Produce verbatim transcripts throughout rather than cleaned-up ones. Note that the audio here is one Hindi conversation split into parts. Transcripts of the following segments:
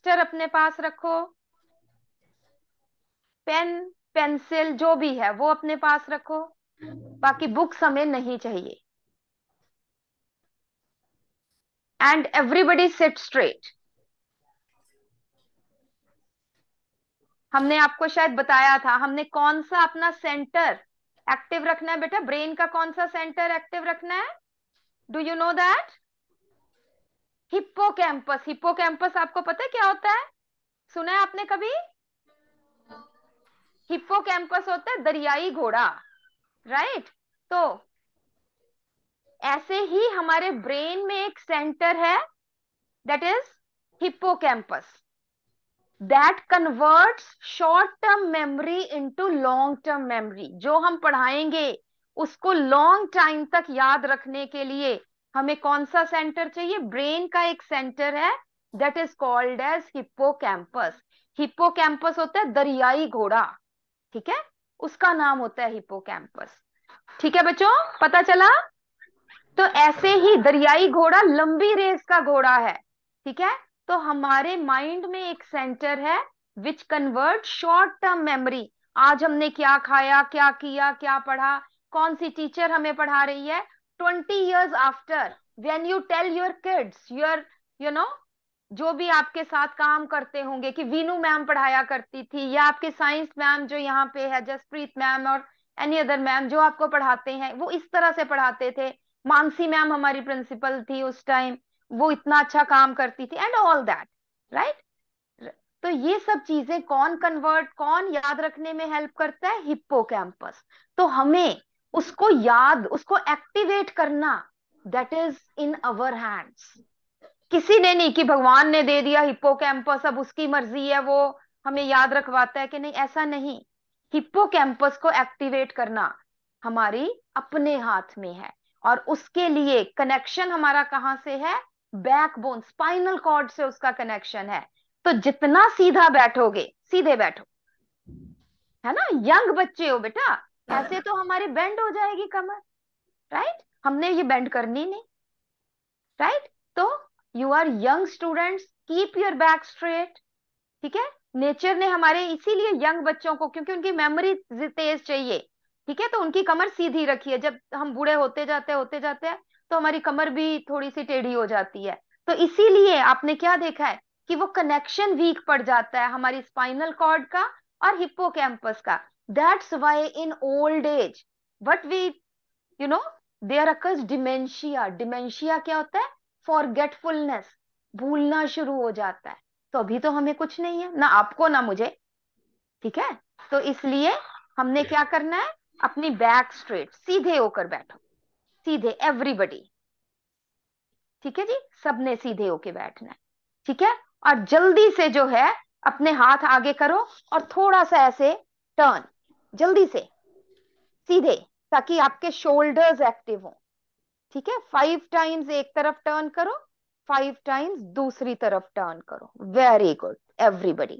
रजिस्टर अपने पास रखो, पेन पेंसिल जो भी है वो अपने पास रखो, बाकी बुक्स हमें नहीं चाहिए। And everybody sit straight. हमने आपको शायद बताया था हमने कौन सा अपना सेंटर एक्टिव रखना है बेटा, ब्रेन का कौन सा सेंटर एक्टिव रखना है? Do you know that? Hippocampus. Hippocampus आपको पता है क्या होता है? सुना है आपने कभी? हिप्पोकैम्पस होता है दरियाई घोड़ा, राइट? तो ऐसे ही हमारे ब्रेन में एक सेंटर है, that is hippocampus, that converts short term memory into long term memory. जो हम पढ़ाएंगे उसको लॉन्ग टाइम तक याद रखने के लिए हमें कौन सा सेंटर चाहिए? ब्रेन का एक सेंटर है, that is called as hippocampus. Hippocampus होता है दरियाई घोड़ा, ठीक है, उसका नाम होता है हिप्पोकैम्पस। ठीक है बच्चों, पता चला? तो ऐसे ही दरियाई घोड़ा लंबी रेस का घोड़ा है, ठीक है। तो हमारे माइंड में एक सेंटर है which convert short term memory. आज हमने क्या खाया, क्या किया, क्या पढ़ा, कौन सी टीचर हमें पढ़ा रही है, twenty years after when you tell your kids, your you know जो भी आपके साथ काम करते होंगे कि वीनू मैम पढ़ाया करती थी, या आपके साइंस मैम जो यहाँ पे है जसप्रीत मैम, और एनी अदर मैम जो आपको पढ़ाते हैं वो इस तरह से पढ़ाते थे, मानसी मैम हमारी प्रिंसिपल थी उस टाइम, वो इतना अच्छा काम करती थी, एंड ऑल दैट, राइट? तो ये सब चीजें कौन कन्वर्ट, कौन याद रखने में हेल्प करता है? हिप्पोकैम्पस। तो हमें उसको याद, उसको एक्टिवेट करना, that is in our hands. किसी ने नहीं कि भगवान ने दे दिया हिप्पोकैम्पस, अब उसकी मर्जी है वो हमें याद रखवाता है कि नहीं, ऐसा नहीं। हिप्पोकैम्पस को एक्टिवेट करना हमारी अपने हाथ में है, और उसके लिए कनेक्शन हमारा कहां से है? बैकबोन, स्पाइनल कॉर्ड से उसका कनेक्शन है। तो जितना सीधा बैठोगे, सीधे बैठो, है ना, यंग बच्चे हो बेटा, ऐसे तो हमारी बेंड हो जाएगी कमर, राइट? हमने ये बेंड करनी नहीं, राइट? तो you are young students, keep your back straight, ठीक है। नेचर ने हमारे इसीलिए यंग बच्चों को, क्योंकि उनकी मेमोरी तेज चाहिए, ठीक है, तो उनकी कमर सीधी रखी है। जब हम बूढ़े होते जाते हैं होते जाते हैं तो हमारी कमर भी थोड़ी सी टेढ़ी हो जाती है। तो इसीलिए आपने क्या देखा है कि वो कनेक्शन वीक पड़ जाता है हमारी स्पाइनल कॉर्ड का और हिप्पोकैम्पस का। That's why in old age what we you know there occurs dementia. Dementia क्या होता है? फॉरगेटफुलनेस, भूलना शुरू हो जाता है। तो अभी तो हमें कुछ नहीं है, ना आपको ना मुझे, ठीक है। तो इसलिए हमने क्या करना है? अपनी बैक स्ट्रेट, सीधे होकर बैठो, सीधे एवरीबडी, ठीक है जी, सबने सीधे होके बैठना है, ठीक है। और जल्दी से जो है अपने हाथ आगे करो और थोड़ा सा ऐसे टर्न, जल्दी से सीधे, ताकि आपके शोल्डर्स एक्टिव हो, ठीक है। फाइव टाइम्स एक तरफ टर्न करो, फाइव टाइम्स दूसरी तरफ टर्न करो। Very good everybody.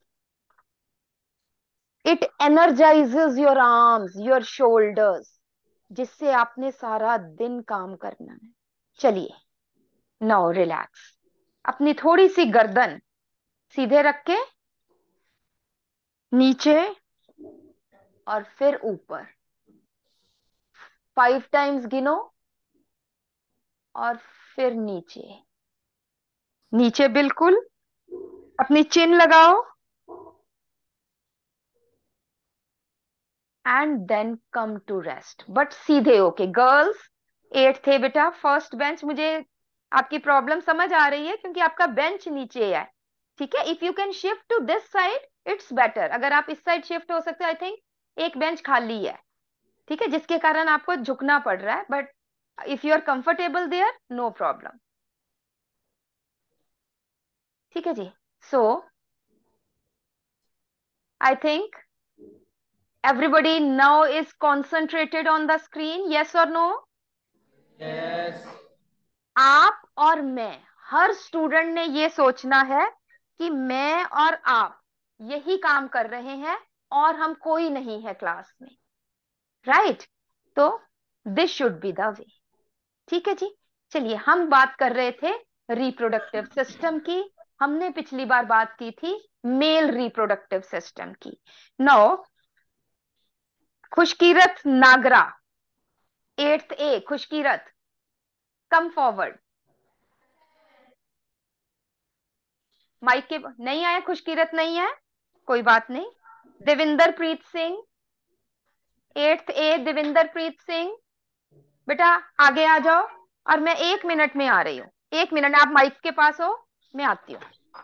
It energises your arms, your shoulders, जिससे आपने सारा दिन काम करना है। चलिए, नाउ रिलैक्स। अपनी थोड़ी सी गर्दन सीधे रख के नीचे और फिर ऊपर, फाइव टाइम्स गिनो और फिर नीचे, नीचे बिल्कुल, अपनी चिन लगाओ and then come to rest, but सीधे होके। गर्ल्स एट थे बेटा, फर्स्ट बेंच, मुझे आपकी प्रॉब्लम समझ आ रही है क्योंकि आपका बेंच नीचे है, ठीक है। If you can shift to this side it's better, अगर आप इस साइड शिफ्ट हो सकते हो, आई थिंक एक बेंच खाली है, ठीक है, जिसके कारण आपको झुकना पड़ रहा है, but if you are comfortable there no problem, ठीक है जी। So I think everybody now is concentrated on the screen, yes or no? Yes. आप और मैं, हर स्टूडेंट ने ये सोचना है कि मैं और आप यही काम कर रहे हैं और हम कोई नहीं है क्लास में, राइट? तो this should be the way, ठीक है जी। चलिए, हम बात कर रहे थे रिप्रोडक्टिव सिस्टम की, हमने पिछली बार बात की थी मेल रिप्रोडक्टिव सिस्टम की। No, Khushkirat Nagra, eighth A, Khushkirat, come forward. Mike के नहीं आया, खुशकीरत नहीं है, कोई बात नहीं। देविंदर प्रीत सिंह, एट्थ ए, देविंदर प्रीत सिंह, बेटा आगे आ जाओ। और मैं एक मिनट में आ रही हूँ, एक मिनट, आप माइक के पास हो, मैं आती हूँ।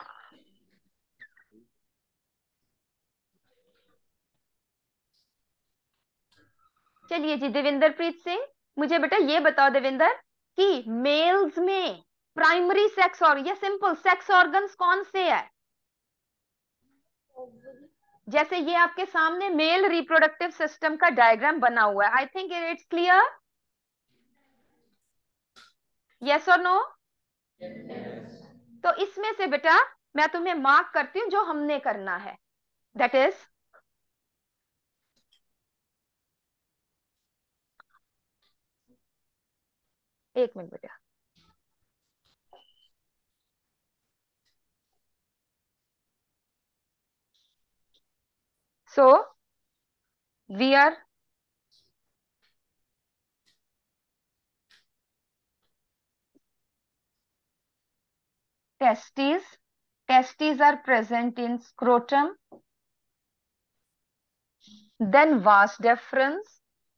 चलिए जी, देविंदर प्रीत सिंह, मुझे बेटा ये बताओ देविंदर कि मेल्स में प्राइमरी सेक्स और या सिंपल सेक्स ऑर्गन्स कौन से है? जैसे ये आपके सामने मेल रिप्रोडक्टिव सिस्टम का डायग्राम बना हुआ है, I think it's clear, yes और नो? तो इसमें से बेटा मैं तुम्हें मार्क करती हूँ जो हमने करना है, दैट इज एक मिनट बेटा। So we are testes, testes are present in scrotum, then vas deferens,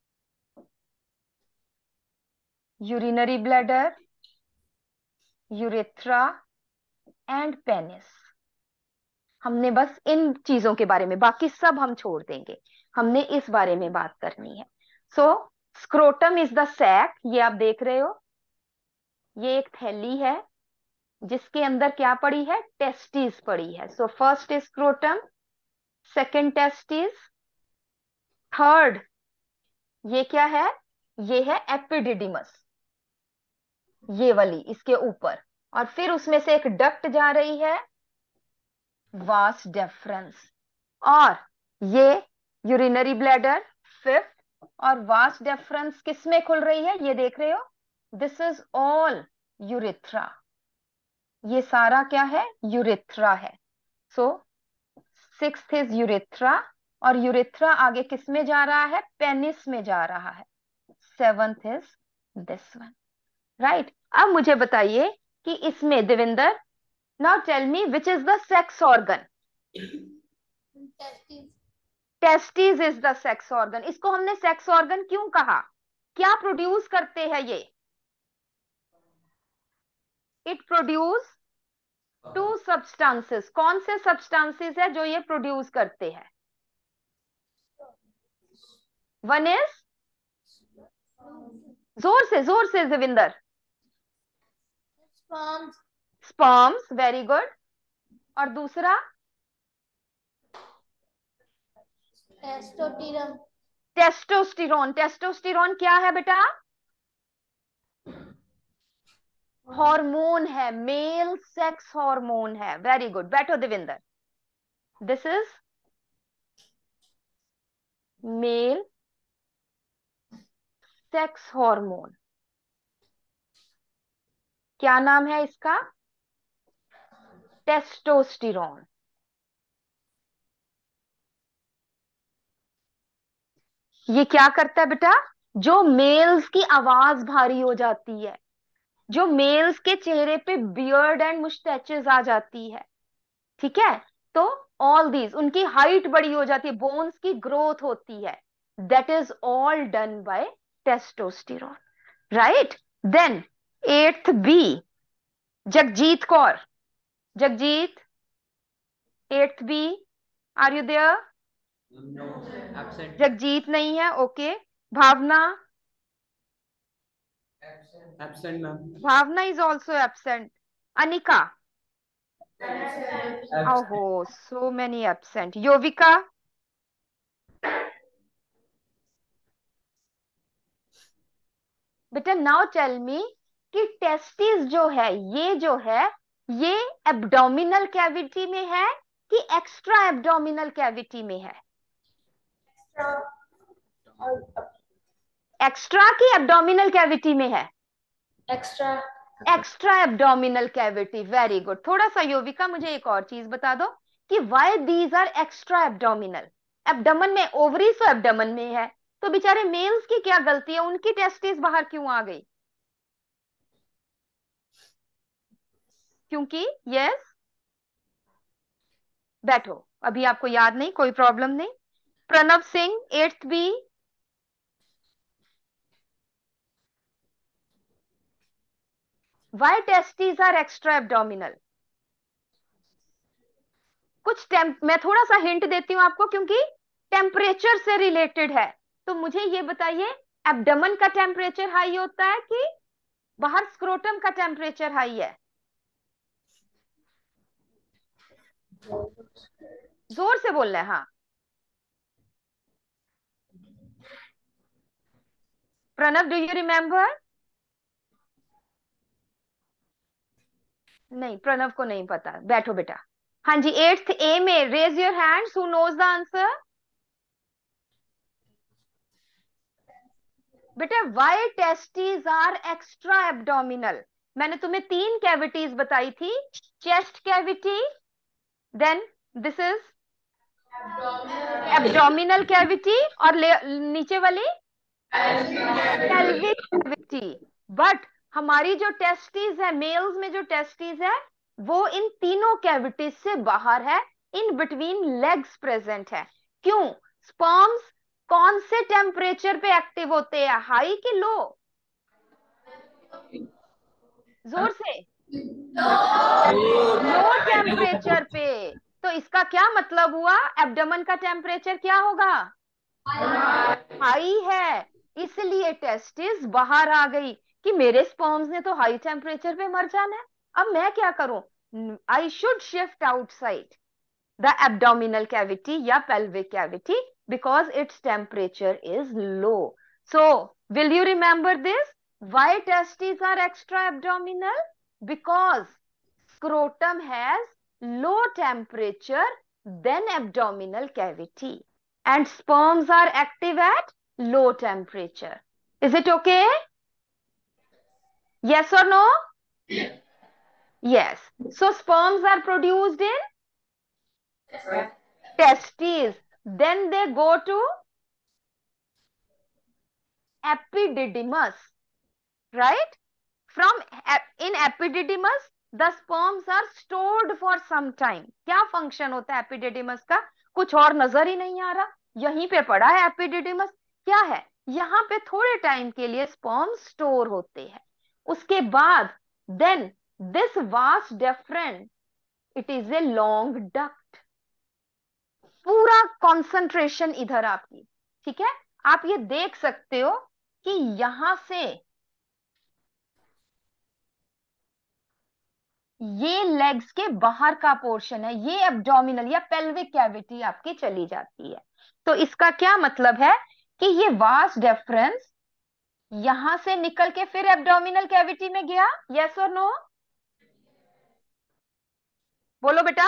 urinary bladder, urethra and penis। हमने बस इन चीजों के बारे में, बाकी सब हम छोड़ देंगे, हमने इस बारे में बात करनी है। So scrotum is the sac, ये आप देख रहे हो, ये एक थैली है जिसके अंदर क्या पड़ी है? टेस्टिस पड़ी है। So first is scrotum, second testis, third ये क्या है? ये है एपिडिडिमस, ये वाली इसके ऊपर, और फिर उसमें से एक डक्ट जा रही है, वास डेफरेंस, और ये यूरिनरी ब्लैडर फिफ्थ, और वास डेफरेंस किस में खुल रही है? ये देख रहे हो, दिस इज ऑल यूरिथ्रा, ये सारा क्या है? यूरिथ्रा है। सो सिक्स्थ इज यूरिथ्रा, और यूरिथ्रा आगे किस में जा रहा है? पेनिस में जा रहा है। Seventh is this one, right. अब मुझे बताइए कि इसमें Devinder, now tell me which is the sex organ? Testis is the sex organ. इसको हमने सेक्स ऑर्गन क्यों कहा? क्या प्रोड्यूस करते हैं ये? It produce two substances. कौन से सब्सटेंसेस है जो ये प्रोड्यूस करते हैं? वन इज, जोर से जोर से देविंदर, स्पर्म्स, वेरी गुड। और दूसरा? टेस्टोस्टेरोन। टेस्टोस्टेरोन। टेस्टोस्टेरोन क्या है बेटा? हार्मोन है, मेल सेक्स हार्मोन है। वेरी गुड, बैठो Devinder. This is male sex hormone, क्या नाम है इसका? टेस्टोस्टेरोन। ये क्या करता है बेटा? जो मेल्स की आवाज भारी हो जाती है, जो मेल्स के चेहरे पे बियर्ड एंड मुस्टैचेस आ जाती है, ठीक है, तो ऑल दीज, उनकी हाइट बड़ी हो जाती है, बोन्स की ग्रोथ होती है, that is all done by testosterone, right. Then eighth B, Jagjit Kaur, Jagjit, eighth B, are you there? Absent. Jagjit नहीं है, okay. Bhavna, Absent, ma'am. Bhavna is also absent. Anika, Absent. ओहो सो मेनी एब्सेंट। योविका, बेटा नाउ टेल मी कि टेस्टिस जो है, ये जो है, ये एब्डोमिनल कैविटी में है कि एक्स्ट्रा एब्डोमिनल कैविटी में है? एक्स्ट्रा की एब्डोमिनल कैविटी में है? Extra. Extra abdominal cavity, very good. थोड़ा सा योविका मुझे एक और चीज बता दो कि why these are extra abdominal. Abdomen में, ओवरीज तो एब्डोमेन में है, तो बेचारे मेल्स की क्या गलती है, उनकी टेस्टिस बाहर क्यों आ गई? क्योंकि, यस, बैठो, अभी आपको याद नहीं, कोई प्रॉब्लम नहीं। Pranav Singh, eighth B. Why testis are extra abdominal? कुछ टेम्प मैं थोड़ा सा हिंट देती हूं आपको, क्योंकि टेम्परेचर से रिलेटेड है। तो मुझे ये बताइए, एब्डोमेन का टेम्परेचर हाई होता है कि बाहर स्क्रोटम का टेम्परेचर हाई है? जोर से बोलना है, हाँ। Pranav, do you remember? नहीं, प्रणव को नहीं पता, बैठो बेटा। हाँ जी, एट्थ ए में raise your hands who knows the answer. बेटा, why testes are extra abdominal? मैंने तुम्हें तीन कैविटीज बताई थी, chest cavity, then this is abdominal cavity, और ले- नीचे वाली पेल्विक कैविटी। बट हमारी जो टेस्टीज है, मेल्स में जो टेस्टीज है, वो इन तीनों कैविटीज से बाहर है, इन बिटवीन लेग्स प्रेजेंट है। क्यों? स्पर्म्स कौन से टेम्परेचर पे एक्टिव होते हैं, हाई कि लो? जोर से, लो टेम्परेचर पे। तो इसका क्या मतलब हुआ, एब्डोमेन का टेम्परेचर क्या होगा? हाई है, इसलिए टेस्टिस बाहर आ गई कि मेरे स्पर्म्स ने तो हाई टेम्परेचर पे मर जाना है, अब मैं क्या करूं? I should shift outside the abdominal cavity या pelvic cavity because its temperature is low. So, will you remember this? Why testes are extra abdominal? Because scrotum has low temperature than abdominal cavity, and sperms are active at low temperature. Is it okay? Yes or no? Yes. So sperms are produced in testes. Then they go to epididymis, right? From in epididymis, the sperms are stored for some time. क्या फंक्शन होता है एपिडिडिमस का? कुछ और नजर ही नहीं आ रहा, यहीं पे पड़ा है एपिडिडिमस। क्या है? यहाँ पे थोड़े टाइम के लिए स्पर्म्स स्टोर होते हैं। उसके बाद then this vas deferens, it is a long duct. पूरा कंसंट्रेशन इधर आपकी, ठीक है? आप ये देख सकते हो कि यहां से ये लेग्स के बाहर का पोर्शन है, ये एब्डोमिनल या पेल्विक कैविटी आपकी चली जाती है। तो इसका क्या मतलब है कि ये वास्ट डिफरेंस यहां से निकल के फिर एब्डोमिनल कैविटी में गया। यस और नो? बोलो बेटा,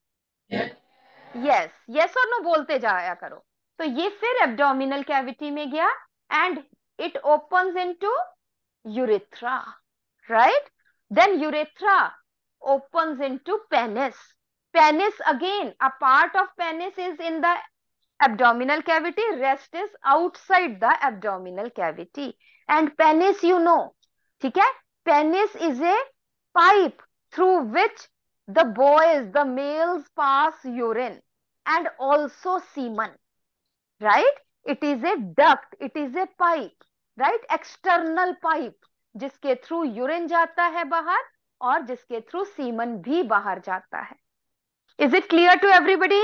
यस, यस और नो बोलते जाया करो। तो ये फिर एब्डोमिनल कैविटी में गया and it opens into urethra, right? Then urethra opens into penis. Penis again, a part of penis is in the abdominal cavity, rest is outside the abdominal cavity. And penis, you know, ठीक है? Penis is a pipe through which the boys, the males pass urine and also semen, right? It is a duct, it is a pipe, right? External pipe, जिसके थ्रू यूरिन जाता है बाहर और जिसके थ्रू सीमन भी बाहर जाता है। Is it clear to everybody?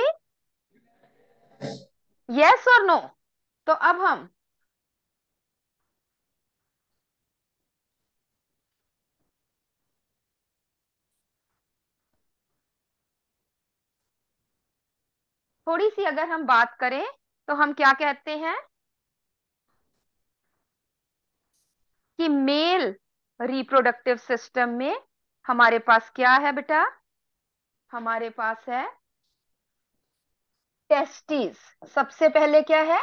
Yes और नो? तो अब हम थोड़ी सी अगर हम बात करें तो हम क्या कहते हैं कि मेल रिप्रोडक्टिव सिस्टम में हमारे पास क्या है बेटा? हमारे पास है टेस्टिस। सबसे पहले क्या है?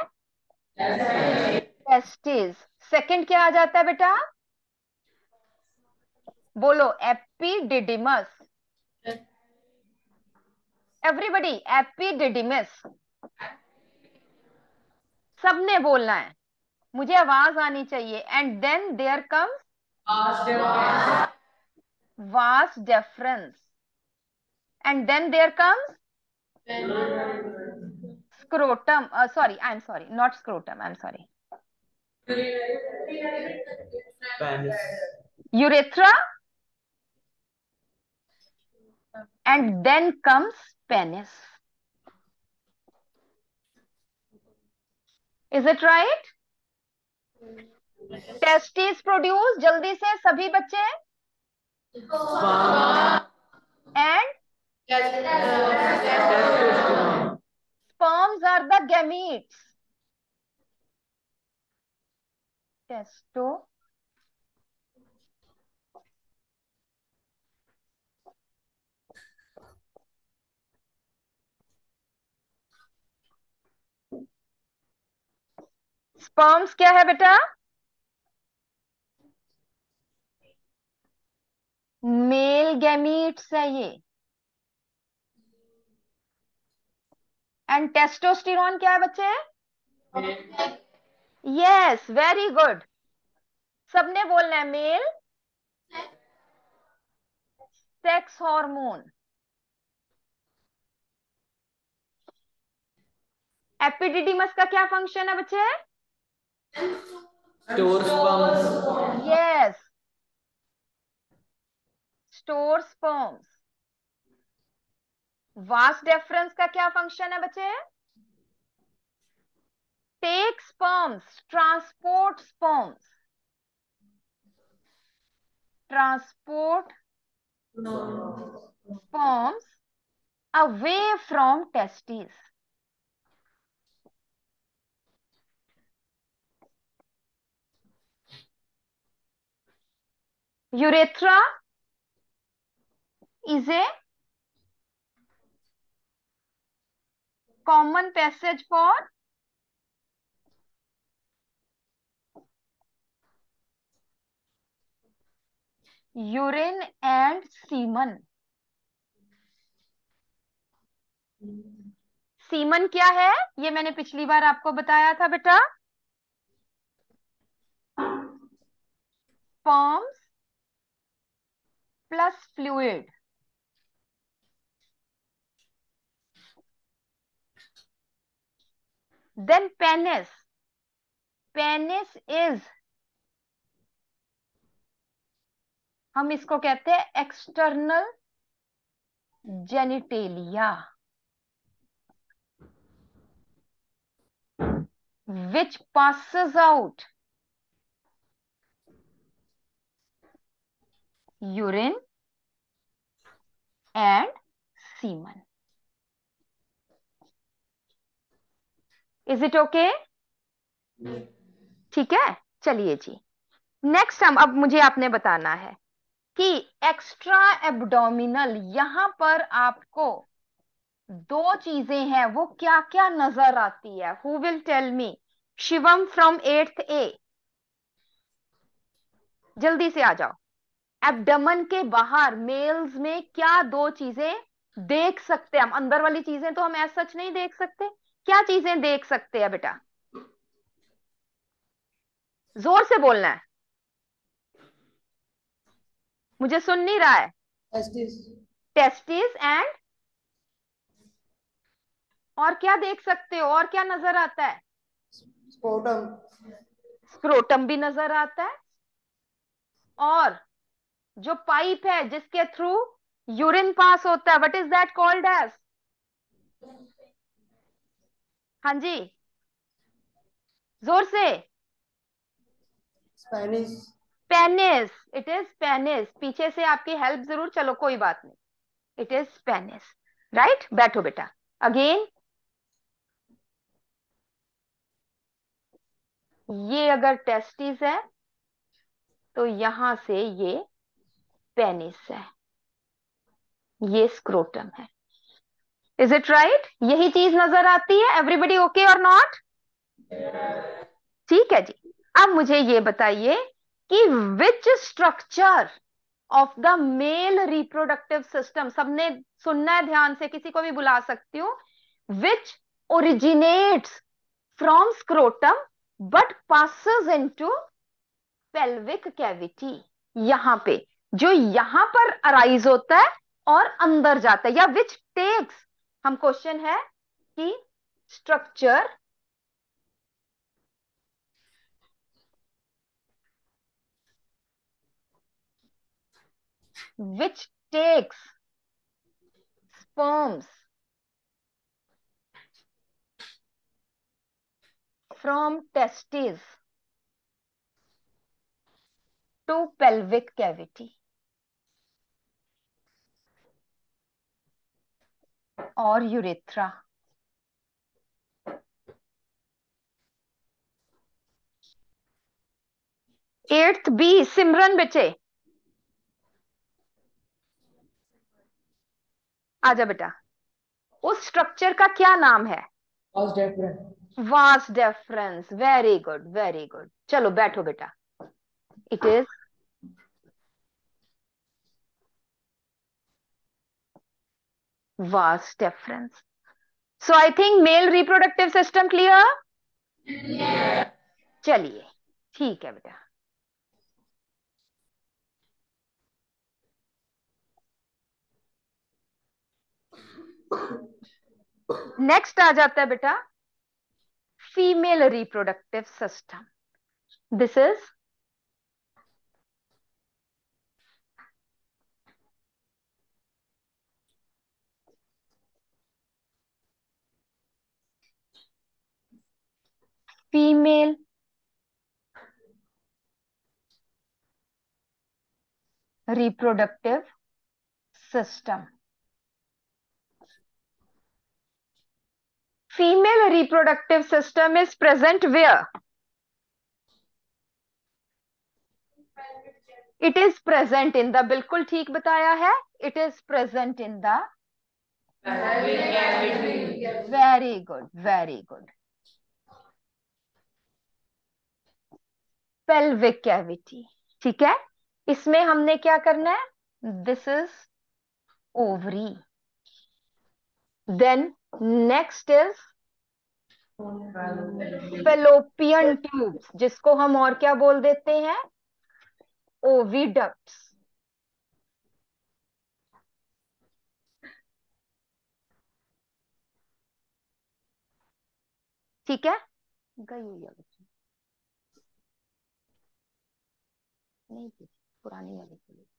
टेस्टिस। सेकंड क्या आ जाता है बेटा? बोलो एपिडिडिमस, एवरीबडी एपिडिडिमस, सबने बोलना है, मुझे आवाज आनी चाहिए। And then there comes vas deferens, and then there comes scrotum, uh, sorry, I'm sorry, not scrotum, I'm sorry, Penis. urethra, and then comes penis. Is it right? Testes produce, जल्दी से सभी बच्चे, and sperms are the gametes. Testo sperms क्या है बेटा? मेल गैमीट्स है ये। एंड टेस्टोस्टेरोन क्या है बच्चे? यस, वेरी गुड, सबने बोलना है मेल सेक्स हार्मोन। एपिडिडिमस का क्या फंक्शन है बच्चे? Store sperms. Yes, store sperms. Vas deferens का क्या फंक्शन है बच्चे? Take sperms, transport sperms, transport sperms away from testes. Urethra is a common passage for urine and semen. Semen क्या है ये मैंने पिछली बार आपको बताया था बेटा, sperms plus fluid. Then penis, penis is, हम इसको कहते हैं external genitalia which passes out urine and semen. Is it okay? ठीक है, चलिए जी नेक्स्ट। हम अब मुझे आपने बताना है कि एक्स्ट्रा एब्डोमिनल, यहां पर आपको दो चीजें हैं, वो क्या क्या नजर आती है? Who will tell me? Shivam from eighth A, जल्दी से आ जाओ। एब्डमन के बाहर मेल्स में क्या दो चीजें देख सकते हैं हम? अंदर वाली चीजें तो हम ऐसा सच नहीं देख सकते, क्या चीजें देख सकते हैं बेटा? जोर से बोलना है, मुझे सुन नहीं रहा है। टेस्टिस एंड, और क्या देख सकते हो? और क्या नजर आता है? Scrotum. स्क्रोटम भी नजर आता है, और जो पाइप है जिसके थ्रू यूरिन पास होता है, what is that called as? हाँ जी, जोर से। Penis. Penis, it is penis. पीछे से आपकी हेल्प जरूर, चलो कोई बात नहीं, इट इज पेनिस, राइट। बैठो बेटा। अगेन, ये अगर टेस्टिस है तो यहां से ये पेनिस है, ये स्क्रोटम है। Is it right? यही चीज नजर आती है। एवरीबडी ओके और नॉट? ठीक है जी। अब मुझे ये बताइए कि which structure of the male reproductive system, सबने सुनना है ध्यान से, किसी को भी बुला सकती हूँ, which originates from scrotum but passes into pelvic cavity. यहां पे जो यहां पर अराइज होता है और अंदर जाता है, या विच टेक्स, हम क्वेश्चन है कि structure which takes sperms from testes to pelvic cavity और यूरेथ्रा। एट्थ बी, सिमरन बच्चे आजा बेटा, उस स्ट्रक्चर का क्या नाम है? Vas deferens. Vas deferens. Very good very good, चलो बैठो बेटा। It is vas deferens. So I think male reproductive system clear? चलिए ठीक है बेटा। नेक्स्ट आ जाता है बेटा female reproductive system. This is female reproductive system. Female reproductive system is present where? It is present in the, बिल्कुल ठीक बताया है, it is present in the Pelvic cavity. very good very good pelvic cavity। ठीक है, इसमें हमने क्या करना है? This is ovary, then next is fallopian tubes, जिसको हम और क्या बोल देते हैं? ओविडक्ट्स। ठीक है, गई हुई है बच्ची, नहीं थी, पुरानी वाली के लिए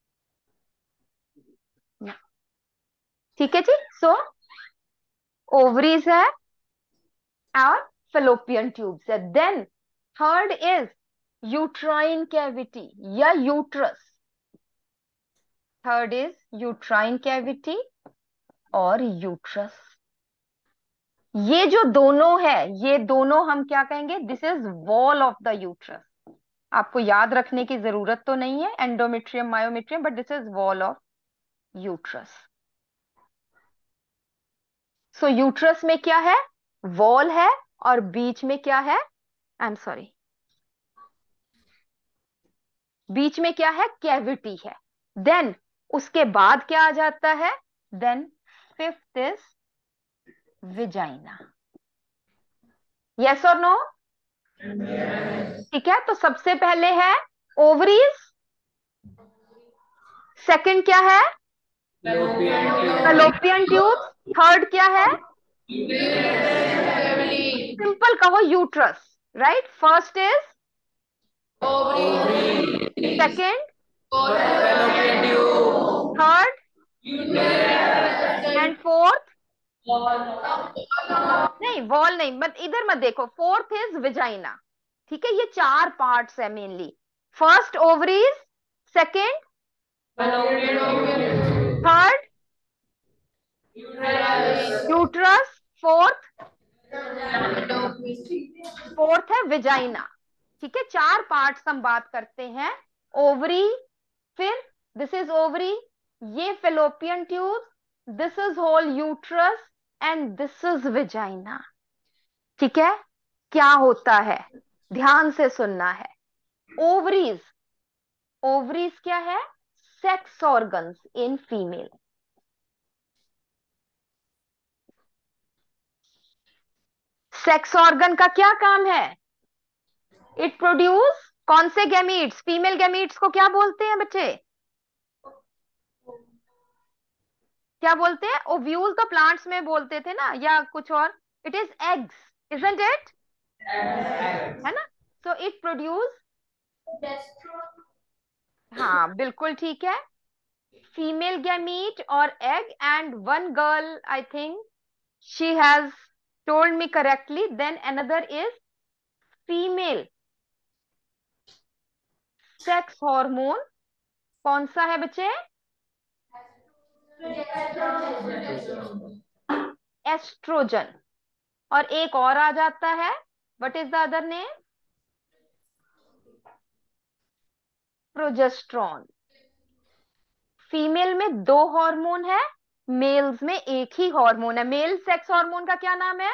ना। ठीक है जी, सो ओवरीज है और फेलोपियन ट्यूब्स है। Then third is uterine cavity या uterus. Third is uterine cavity और यूट्रस। ये जो दोनों है, ये दोनों हम क्या कहेंगे? This is wall of the uterus. आपको याद रखने की जरूरत तो नहीं है endometrium myometrium, but this is wall of uterus. So uterus में क्या है? वॉल है, और बीच में क्या है? आई एम सॉरी, बीच में क्या है? कैविटी है। देन उसके बाद क्या आ जाता है? Then fifth is vagina. Yes और नो? ठीक है, तो सबसे पहले है ओवरीज, सेकंड क्या है? फैलोपियन ट्यूब, थर्ड क्या है? सिंपल कहो uterus, right? First is second, third and fourth, नहीं वॉल नहीं, मत इधर मत देखो, फोर्थ इज विजाइना। ठीक है, ये चार पार्ट्स है mainly. First ovaries, second, third uterus, fourth fourth है विजाइना। ठीक है, चार पार्ट्स हम बात करते हैं। ओवरी, फिर दिस इज ओवरी, ये fallopian tube, this is whole uterus and this is vagina. ठीक है, क्या होता है? ध्यान से सुनना है। ओवरीज, ओवरीज क्या है? sex organs in female. Sex organ का क्या काम है? इट प्रोड्यूस कौन से गैमीट्स? फीमेल गैमीट्स को क्या बोलते हैं बच्चे? क्या बोलते हैं? ओव्यूल तो प्लांट्स में बोलते थे ना, या कुछ और? It is eggs, isn't it? है ना? सो इट प्रोड्यूस, हाँ बिल्कुल ठीक है, फीमेल गैमीट और egg, and one girl I think she has told me correctly, then another is female sex hormone. कौन सा है बच्चे? एस्ट्रोजन। और एक और आ जाता है, what is the other name? Progesterone. Female में दो हार्मोन है, मेल्स में एक ही हार्मोन है। मेल सेक्स हार्मोन का क्या नाम है?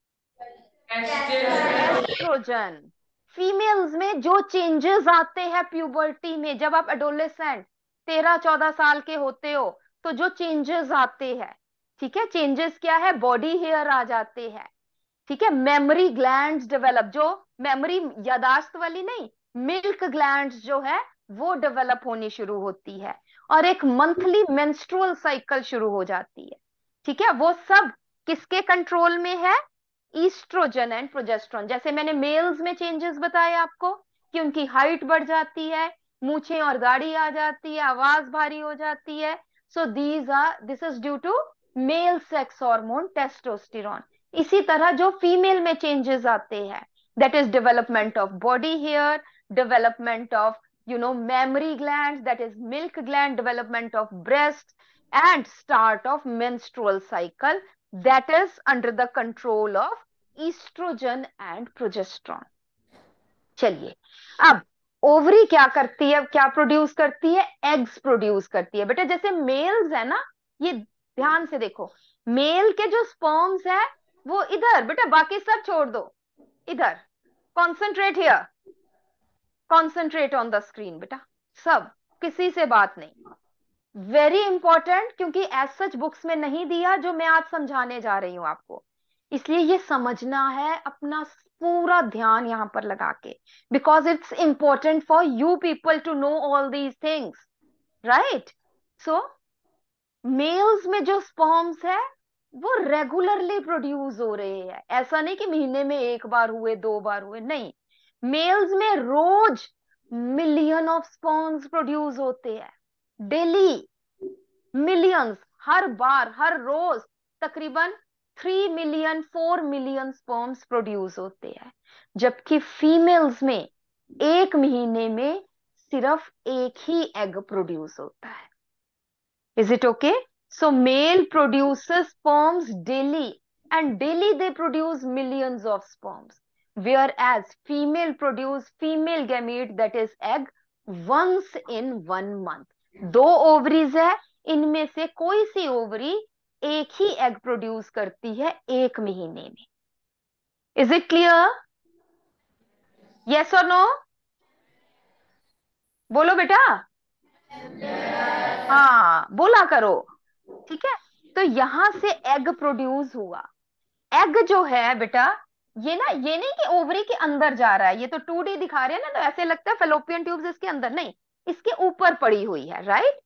एस्ट्रोजन। फीमेल्स में जो चेंजेस आते हैं प्यूबर्टी में, जब आप एडोलेसेंट तेरह चौदह साल के होते हो, तो जो चेंजेस आते हैं, ठीक है, चेंजेस क्या है? बॉडी हेयर आ जाते हैं, ठीक है, मेमोरी ग्लैंड्स डेवलप, जो मेमोरी यादाश्त वाली नहीं, मिल्क ग्लैंड्स जो है वो डेवलप होनी शुरू होती है, और एक मंथली मेंस्ट्रुअल साइकिल शुरू हो जाती है, ठीक है। वो सब किसके कंट्रोल में है? Estrogen and progesterone. जैसे मैंने मेल्स में चेंजेस बताए आपको कि उनकी हाइट बढ़ जाती है, मूछें और दाढ़ी आ जाती है, आवाज भारी हो जाती है, so these are, this is due to male sex hormone testosterone. इसी तरह जो फीमेल में चेंजेस आते हैं, that is development of body hair, development of you know mammary glands, that is milk gland, development of breast, and start of menstrual cycle, that is under the control of estrogen and progesterone. चलिए, अब ओवरी क्या करती है, क्या प्रोड्यूस करती है? एग्स प्रोड्यूस करती है। बेटा जैसे मेल्स है ना, ये ध्यान से देखो, मेल के जो स्पर्म्स है वो इधर, बेटा बाकी सब छोड़ दो, इधर concentrate here, concentrate on the screen बेटा, सब, किसी से बात नहीं। वेरी इंपॉर्टेंट, क्योंकि एज सच बुक्स में नहीं दिया जो मैं आज समझाने जा रही हूं आपको, इसलिए ये समझना है, अपना पूरा ध्यान यहां पर लगा के, because it's important for you people to know all these things, right? So males में जो स्पर्म्स है वो रेगुलरली प्रोड्यूस हो रहे हैं, ऐसा नहीं कि महीने में एक बार हुए, दो बार हुए, नहीं, मेल्स में रोज मिलियन ऑफ स्पर्म्स प्रोड्यूस होते हैं, डेली मिलियंस, हर बार, हर रोज तकरीबन three million four million sperms produce होते हैं, जबकि फीमेल्स में एक महीने में सिर्फ एक ही एग प्रोड्यूस होता है। Is it okay? So male produces sperms daily, and daily they produce millions of sperms, whereas female produce female gamete, that is egg, once in one month. दो ओवरीज है, इनमें से कोई सी ओवरी एक ही एग प्रोड्यूस करती है एक महीने में। Is it clear? यस और नो? बोलो बेटा, हाँ बोला करो, ठीक है। तो यहां से एग प्रोड्यूस हुआ, एग जो है बेटा, ये ना, ये नहीं कि ओवरी के अंदर जा रहा है, ये तो टू डी दिखा रहे हैं ना, तो ऐसे लगता है फेलोपियन ट्यूब्स इसके अंदर, नहीं, इसके ऊपर पड़ी हुई है, राइट?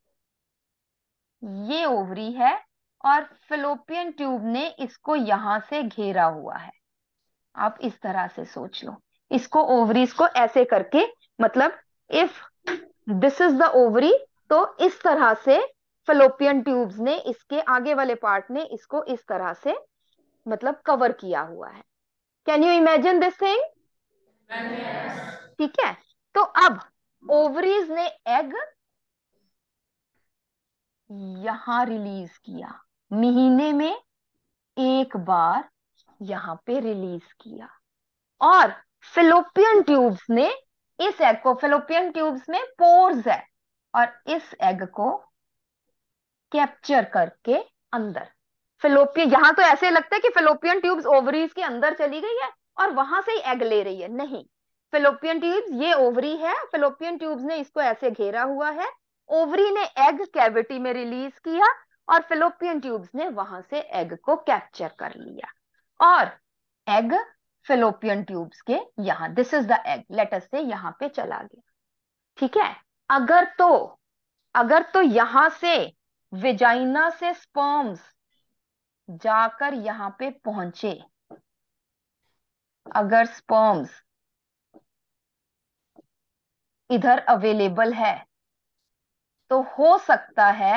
ये ओवरी है, और फेलोपियन ट्यूब ने इसको यहां से घेरा हुआ है। आप इस तरह से सोच लो, इसको ओवरीज को ऐसे करके, मतलब if this is the ovary, तो इस तरह से फेलोपियन ट्यूब्स ने, इसके आगे वाले पार्ट ने इसको इस तरह से मतलब कवर किया हुआ है। Can you imagine this thing? ठीक है, तो अब ओवरीज ने एग यहां रिलीज किया, महीने में एक बार यहां पे रिलीज किया, और फिलोपियन ट्यूब्स ने इस एग को, फिलोपियन ट्यूब्स में पोर्स है, और इस एग को कैप्चर करके अंदर, फिलोपियन, यहां तो ऐसे लगता है कि फिलोपियन ट्यूब्स ओवरीज के अंदर चली गई है और वहां से ही एग ले रही है, नहीं, फिलोपियन ट्यूब्स, ये ओवरी है, फिलोपियन ट्यूब्स ने इसको ऐसे घेरा हुआ है, ओवरी ने एग कैविटी में रिलीज किया और फेलोपियन ट्यूब्स ने वहां से एग को कैप्चर कर लिया और एग फेलोपियन ट्यूब्स के यहां, this is the egg, let us से यहां पे चला गया। ठीक है, अगर तो अगर तो यहां से विजाइना से स्पर्म्स जाकर यहां पे पहुंचे, अगर स्पर्म्स इधर अवेलेबल है तो हो सकता है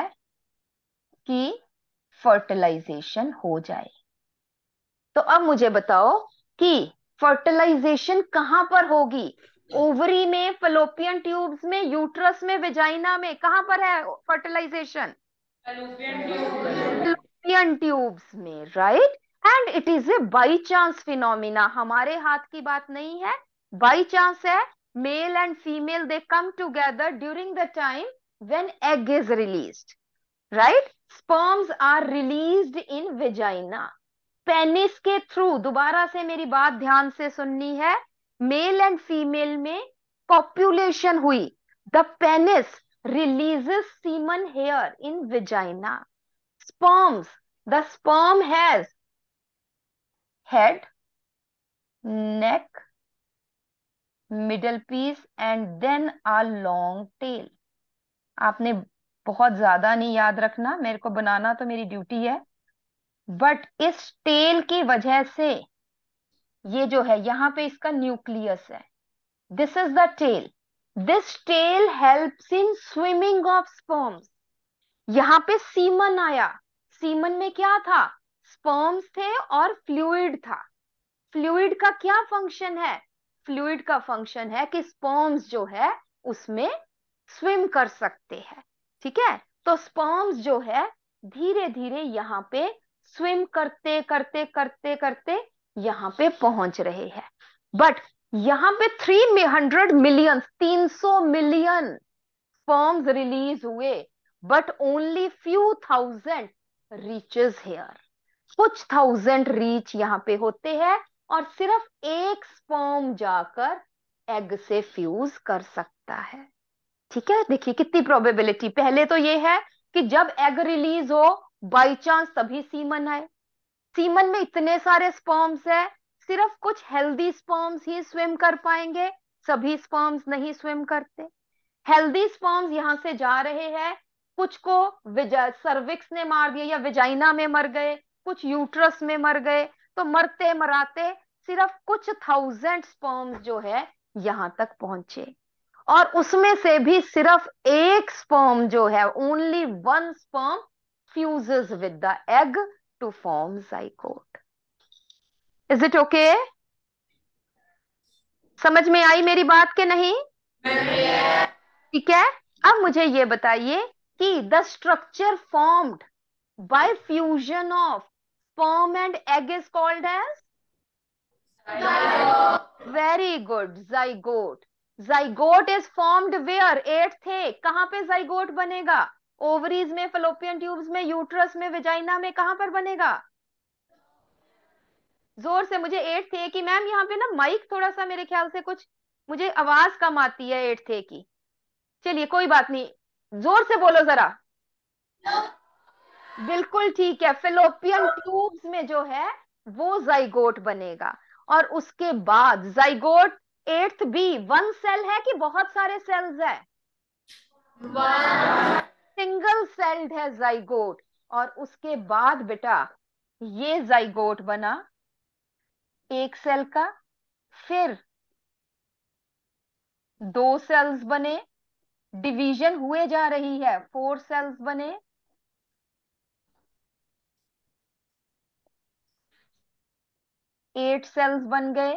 कि फर्टिलाइजेशन हो जाए। तो अब मुझे बताओ कि फर्टिलाइजेशन कहां पर होगी? ओवरी में, फलोपियन ट्यूब्स में, यूट्रस में, वेजाइना में, कहां पर है fertilization? fallopian tube. Fallopian tubes में, right. And it is a by chance phenomena, हमारे हाथ की बात नहीं है, बाई चांस है। Male and female they come together during the time when egg is released, right. Sperms are released in vagina, penis के थ्रू। दोबारा से मेरी बात ध्यान से सुननी है, मेल एंड फीमेल में कॉप्युलेशन हुई, the penis releases semen here in vagina. sperms, the sperm has head, neck, middle piece and then a long tail. आपने बहुत ज्यादा नहीं याद रखना, मेरे को बनाना तो मेरी ड्यूटी है, बट इस टेल की वजह से ये जो है यहां पे इसका न्यूक्लियस है, this is the tail, this tail helps in swimming of sperms. यहां पे सीमन आया, सीमन में क्या था? स्पर्म्स थे और फ्लूइड था। फ्लूइड का क्या फंक्शन है? फ्लूइड का फंक्शन है कि स्पर्म्स जो है उसमें स्विम कर सकते हैं। ठीक है, तो स्पर्म्स जो है धीरे धीरे यहाँ पे स्विम करते करते करते करते यहाँ पे पहुंच रहे हैं। बट यहाँ पे थ्री हंड्रेड मिलियन, तीन सौ मिलियन स्पर्म्स रिलीज हुए, but only few thousand reaches here. कुछ थाउजेंड रीच यहाँ पे होते हैं और सिर्फ एक स्पर्म जाकर एग से फ्यूज कर सकता है। ठीक है, देखिए कितनी प्रोबेबिलिटी। पहले तो ये है कि जब एग रिलीज हो बाई चांस तभी सीमन आए, सीमन में इतने सारे स्पर्म्स है, सिर्फ कुछ हेल्दी स्पर्म्स ही स्विम कर पाएंगे, सभी स्पर्म्स नहीं स्विम करते। हेल्दी स्पर्म्स यहां से जा रहे हैं, कुछ को सर्विक्स ने मार दिया या विजाइना में मर गए, कुछ यूट्रस में मर गए, तो मरते मराते सिर्फ कुछ थाउजेंड स्पर्म्स जो है यहां तक पहुंचे और उसमें से भी सिर्फ एक स्पर्म जो है, only one sperm fuses with the egg to form zygote. Is it okay? समझ में आई मेरी बात के नहीं? ठीक है, अब मुझे ये बताइए कि the structure formed by fusion of sperm and egg is called as? Very good, zygote. Zygote is formed where? Eighth थे, कहां पे जाइगोट बनेगा? ओवरीज में, फलोपियन ट्यूब्स में, यूट्रस में, वेजाइना में, कहां पर बनेगा? जोर से, मुझे एट्थ थे की मैम यहाँ पे ना माइक थोड़ा सा मेरे ख्याल से कुछ, मुझे आवाज कम आती है एट्थ थे की। चलिए कोई बात नहीं, जोर से बोलो जरा। बिल्कुल ठीक है, फेलोपियन ट्यूब्स में जो है वो जाइगोट बनेगा और उसके बाद zygote eighth B, one cell है कि बहुत सारे सेल्स है? सिंगल सेल्ड है जाइगोट। और उसके बाद बेटा ये जाइगोट बना एक सेल का, फिर दो सेल्स बने, डिवीजन हुए जा रही है, फोर सेल्स बने, एट सेल्स बन गए।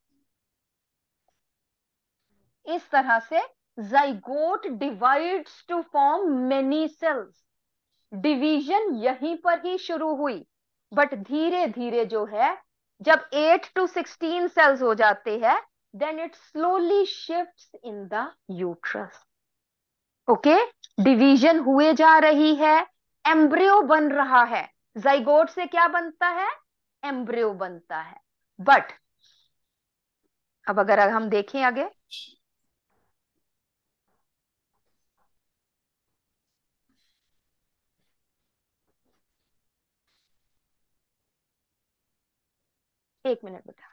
इस तरह से zygote divides to form many cells. Division यहीं पर ही शुरू हुई, बट धीरे धीरे जो है जब एट टू सिक्सटीन सेल्स हो जाते हैं, then it slowly shifts in the uterus. Okay, division हुए जा रही है, एम्ब्रियो बन रहा है। जाइगोट से क्या बनता है? एम्ब्रियो बनता है। बट अब अगर हम देखें आगे, एक मिनट बेटा।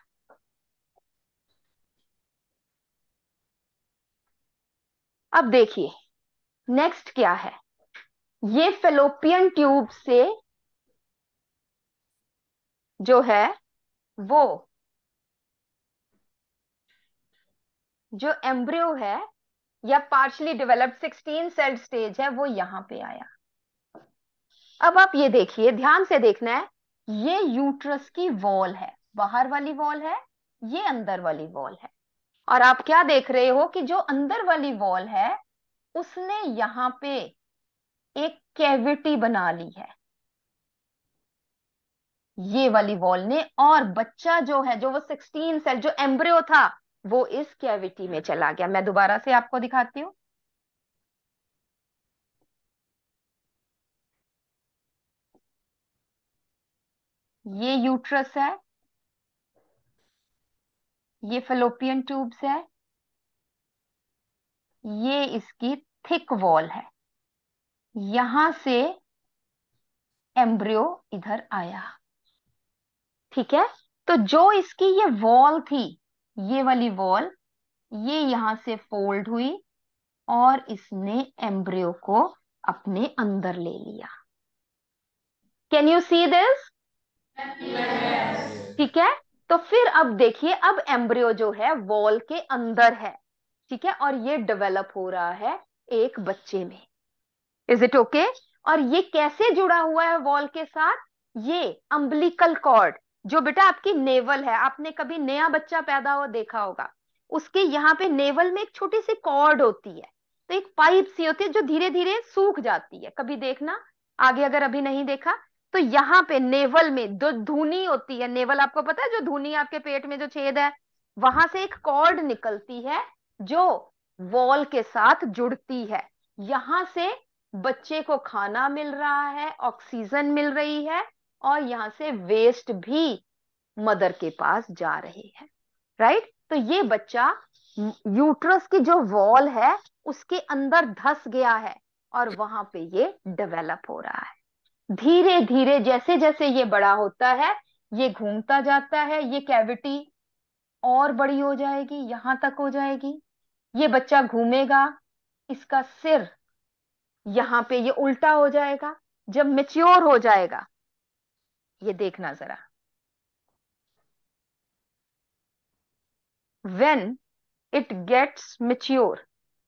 अब देखिए नेक्स्ट क्या है। ये फेलोपियन ट्यूब से जो है वो जो एम्ब्रियो है या partially developed sixteen cell stage है वो यहां पे आया। अब आप ये देखिए, ध्यान से देखना है। ये यूट्रस की वॉल है, बाहर वाली वॉल है, ये अंदर वाली वॉल है। और आप क्या देख रहे हो कि जो अंदर वाली वॉल है उसने यहां पे एक कैविटी बना ली है, ये वाली वॉल ने। और बच्चा जो है, जो वो सिक्सटीन सेल जो एम्ब्रियो था, वो इस कैविटी में चला गया। मैं दोबारा से आपको दिखाती हूँ। ये यूट्रस है, ये फेलोपियन ट्यूब्स है, ये इसकी थिक वॉल है। यहां से एम्ब्रियो इधर आया, ठीक है। तो जो इसकी ये वॉल थी, ये वाली वॉल, ये यहां से फोल्ड हुई और इसने एम्ब्रियो को अपने अंदर ले लिया। Can you see this? ठीक है। तो फिर अब देखिए, अब एम्ब्रियो जो है वॉल के अंदर है, ठीक है, और ये डेवलप हो रहा है एक बच्चे में। Is it okay? और ये कैसे जुड़ा हुआ है वॉल के साथ? ये अम्बिलिकल कॉर्ड, जो बेटा आपकी नेवल है, आपने कभी नया बच्चा पैदा हुआ देखा होगा, उसके यहाँ पे नेवल में एक छोटी सी कॉर्ड होती है, तो एक पाइप सी होती है जो धीरे धीरे सूख जाती है। कभी देखना आगे, अगर अभी नहीं देखा तो यहाँ पे नेवल में जो धुनी होती है, नेवल आपको पता है, जो धुनी आपके पेट में जो छेद है, वहां से एक कॉर्ड निकलती है जो वॉल के साथ जुड़ती है। यहां से बच्चे को खाना मिल रहा है, ऑक्सीजन मिल रही है, और यहां से वेस्ट भी मदर के पास जा रहे हैं। राइट? तो ये बच्चा यूट्रस की जो वॉल है उसके अंदर धस गया है और वहां पे ये डेवलप हो रहा है। धीरे धीरे जैसे जैसे ये बड़ा होता है, ये घूमता जाता है, ये कैविटी और बड़ी हो जाएगी, यहां तक हो जाएगी। ये बच्चा घूमेगा, इसका सिर यहां पे ये उल्टा हो जाएगा। जब मेच्योर हो जाएगा, ये देखना जरा, when it gets mature,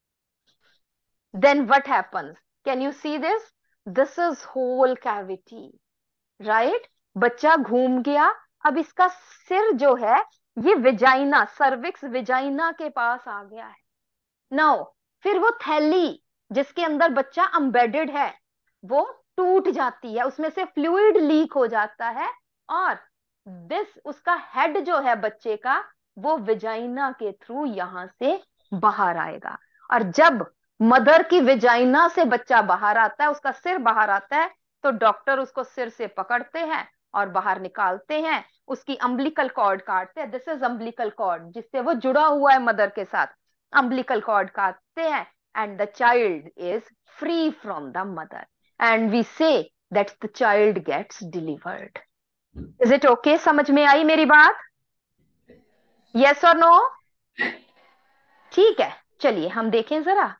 then what happens? Can you see this? This is whole cavity, right? बच्चा घूम गया, अब इसका सिर जो है ये विजाइना, सर्विक्स विजाइना के पास आ गया है। नाउ फिर वो थैली जिसके अंदर बच्चा एम्बेडेड है वो टूट जाती है, उसमें से फ्लूइड लीक हो जाता है, और दिस उसका हेड जो है बच्चे का, वो विजाइना के थ्रू यहां से बाहर आएगा। और जब मदर की विजाइना से बच्चा बाहर आता है, उसका सिर बाहर आता है, तो डॉक्टर उसको सिर से पकड़ते हैं और बाहर निकालते हैं, उसकी अम्बिलिकल कॉर्ड काटते हैं। दिस इज अम्बिलिकल कॉर्ड, जिससे वो जुड़ा हुआ है मदर के साथ। अम्बिलिकल कॉर्ड काटते हैं and the child is free from the mother, and we say that the child gets delivered. Is it okay? समझ में आई मेरी बात? यस और नो? ठीक है, चलिए हम देखें जरा।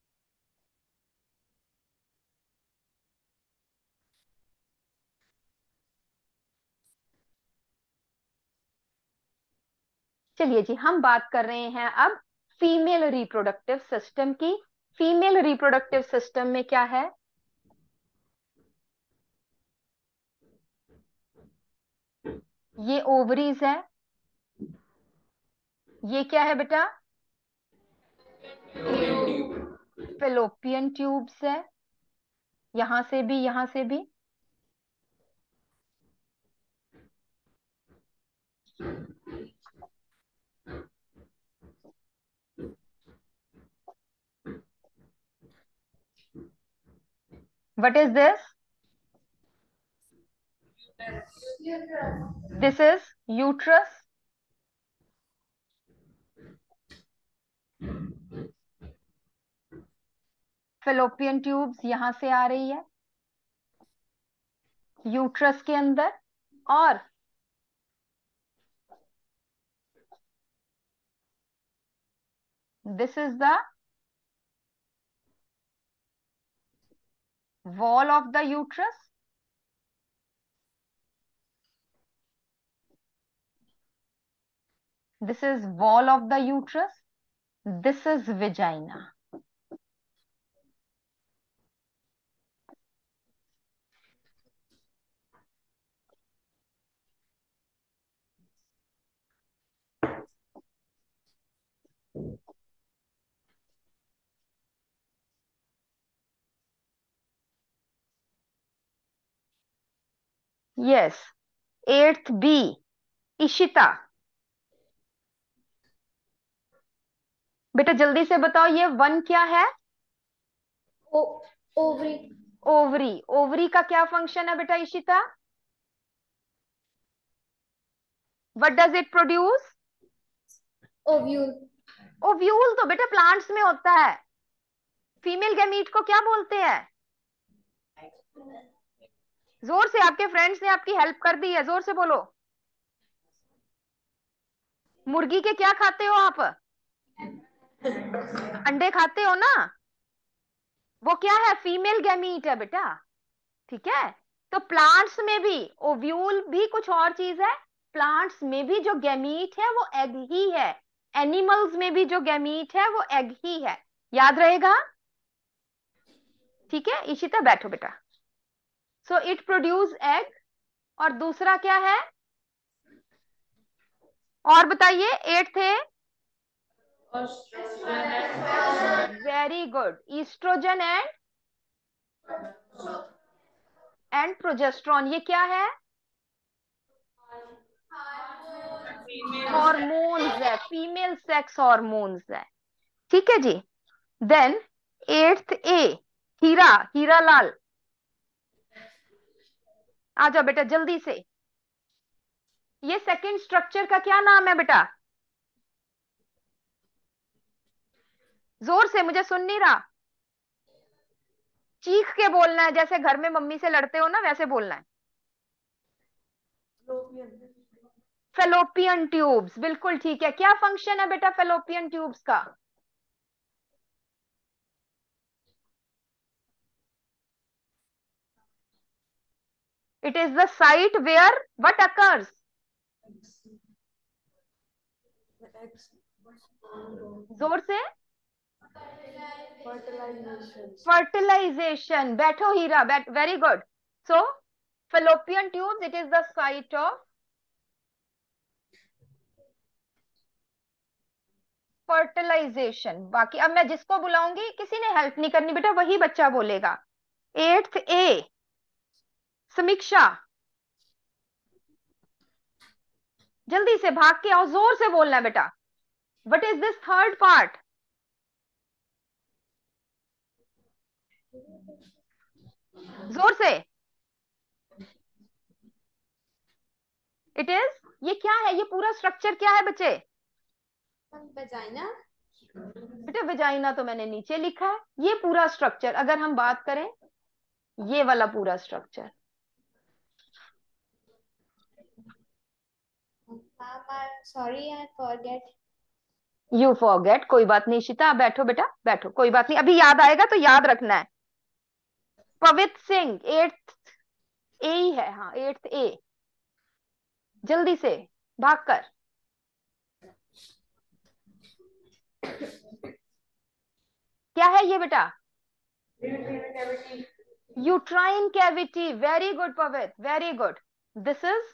चलिए जी, हम बात कर रहे हैं अब फीमेल रिप्रोडक्टिव सिस्टम की। फीमेल रिप्रोडक्टिव सिस्टम में क्या है? ये ओवरीज है, ये क्या है बेटा? फेलोपियन ट्यूब्स है, यहां से भी यहां से भी। What is this? This is uterus. Fallopian tubes यहां से आ रही है यूट्रस के अंदर, और this is the wall of the uterus. This is wall of the uterus. This is vagina. Yes. Eighth B. Ishita. बेटा जल्दी से बताओ ये वन क्या है? ओ, ओवरी. ओवरी. ओवरी का क्या फंक्शन है बेटा Ishita? What does it produce? Ovule. Ovule तो बेटा प्लांट्स में होता है. फीमेल गैमीट को क्या बोलते हैं? जोर से, आपके फ्रेंड्स ने आपकी हेल्प कर दी है, जोर से बोलो. मुर्गी के क्या खाते हो आप? अंडे खाते हो ना? वो क्या है? फीमेल गैमीट है बेटा. ठीक है. तो प्लांट्स में भी ओव्यूल भी कुछ और चीज है. प्लांट्स में भी जो गैमीट है वो एग ही है. एनिमल्स में भी जो गैमीट है वो एग ही है. याद रहेगा? ठीक है इशिता, बैठो बेटा. So it produce egg. और दूसरा क्या है? और बताइए. एट थे. Very good. Estrogen and and progesterone. ये क्या है? हॉर्मोन्स है. फीमेल सेक्स हॉर्मोन्स है. ठीक है जी. देन एट्थ ए. हीरा. हीरा लाल, आ जाओ बेटा जल्दी से. ये सेकंड स्ट्रक्चर का क्या नाम है बेटा? जोर से, मुझे सुन नहीं रहा. चीख के बोलना है, जैसे घर में मम्मी से लड़ते हो ना वैसे बोलना है. Fallopian tubes. बिल्कुल ठीक है. क्या फंक्शन है बेटा फेलोपियन ट्यूब्स का? It is the site where what occurs? जोर से. फर्टिलाइजेशन. बैठो हीरा, बैठ. Very good. So fallopian tubes, it is the site of fertilization. बाकी अब मैं जिसको बुलाऊंगी, किसी ने हेल्प नहीं करनी बेटा, वही बच्चा बोलेगा. Eighth A. समीक्षा. जल्दी से भाग के आओ, जोर से बोलना है बेटा. What is this third part? जोर से. It is. ये क्या है? ये पूरा स्ट्रक्चर क्या है बच्चे? वजाइना. बेटा वेजाइना तो मैंने नीचे लिखा है. ये पूरा स्ट्रक्चर अगर हम बात करें, ये वाला पूरा structure. Sorry I forget. You forget. कोई बात नहीं शिता, बैठो बेटा बैठो. कोई बात नहीं, अभी याद आएगा तो याद रखना है. पवित्र सिंह. एट्थ ए ही है. हाँ एट्थ ए. जल्दी से भागकर. क्या है ये बेटा? Uterine cavity. Very good Pavitra, very good. This is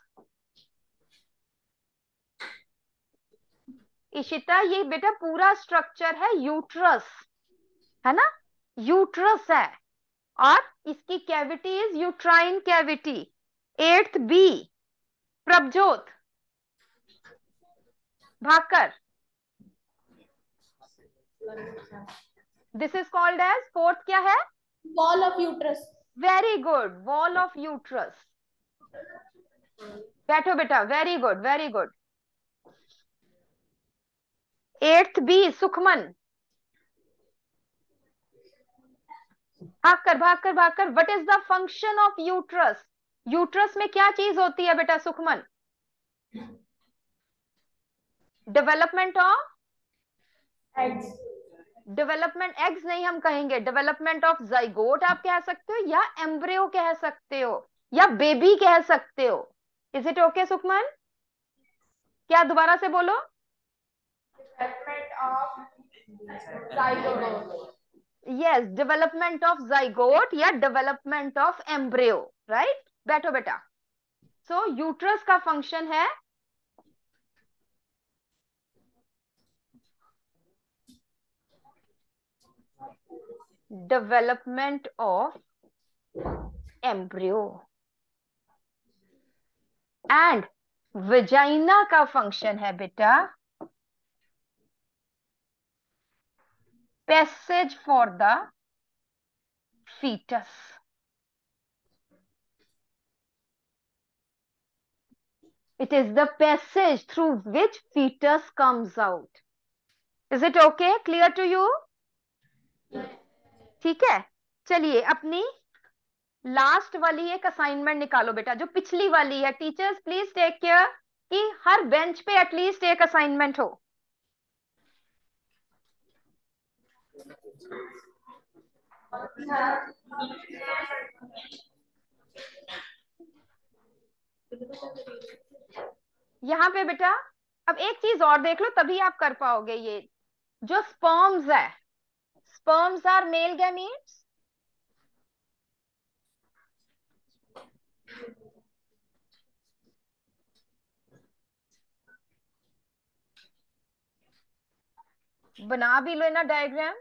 Ishita. ये बेटा पूरा स्ट्रक्चर है यूट्रस, है ना? यूट्रस है और इसकी cavity is uterine cavity. Eighth B. Prabhjot. भागकर. This is called as fourth क्या है? Wall of uterus. Very good. Wall of uterus. बैठो बेटा. Very good, very good. Eighth B. Sukhman. भागकर भागकर भागकर. What is the function of uterus? Uterus में क्या चीज होती है बेटा Sukhman? Development of Eggs. Development eggs नहीं हम कहेंगे, डेवलपमेंट ऑफ जाइगोट आप कह सकते हो, या एम्ब्रियो कह सकते हो, या बेबी कह सकते हो। Is it okay Sukhman? क्या दोबारा से बोलो? Development of zygote. Yes, development of zygote या डेवलपमेंट ऑफ एम्ब्रियो, राइट? बैठो बेटा। सो यूट्रस का फंक्शन है development of embryo, and vagina का फंक्शन है बेटा passage for the fetus. It is the passage through which fetus comes out. Is it okay? Clear to you? ठीक है, चलिए अपनी लास्ट वाली एक असाइनमेंट निकालो बेटा, जो पिछली वाली है। टीचर्स प्लीज टेक केयर कि हर बेंच पे एटलीस्ट एक असाइनमेंट हो। यहां पे बेटा अब एक चीज और देख लो, तभी आप कर पाओगे। ये जो स्पर्म्स है, स्पर्म्स आर मेल गैमीट्स। बना भी लो ना डायग्राम।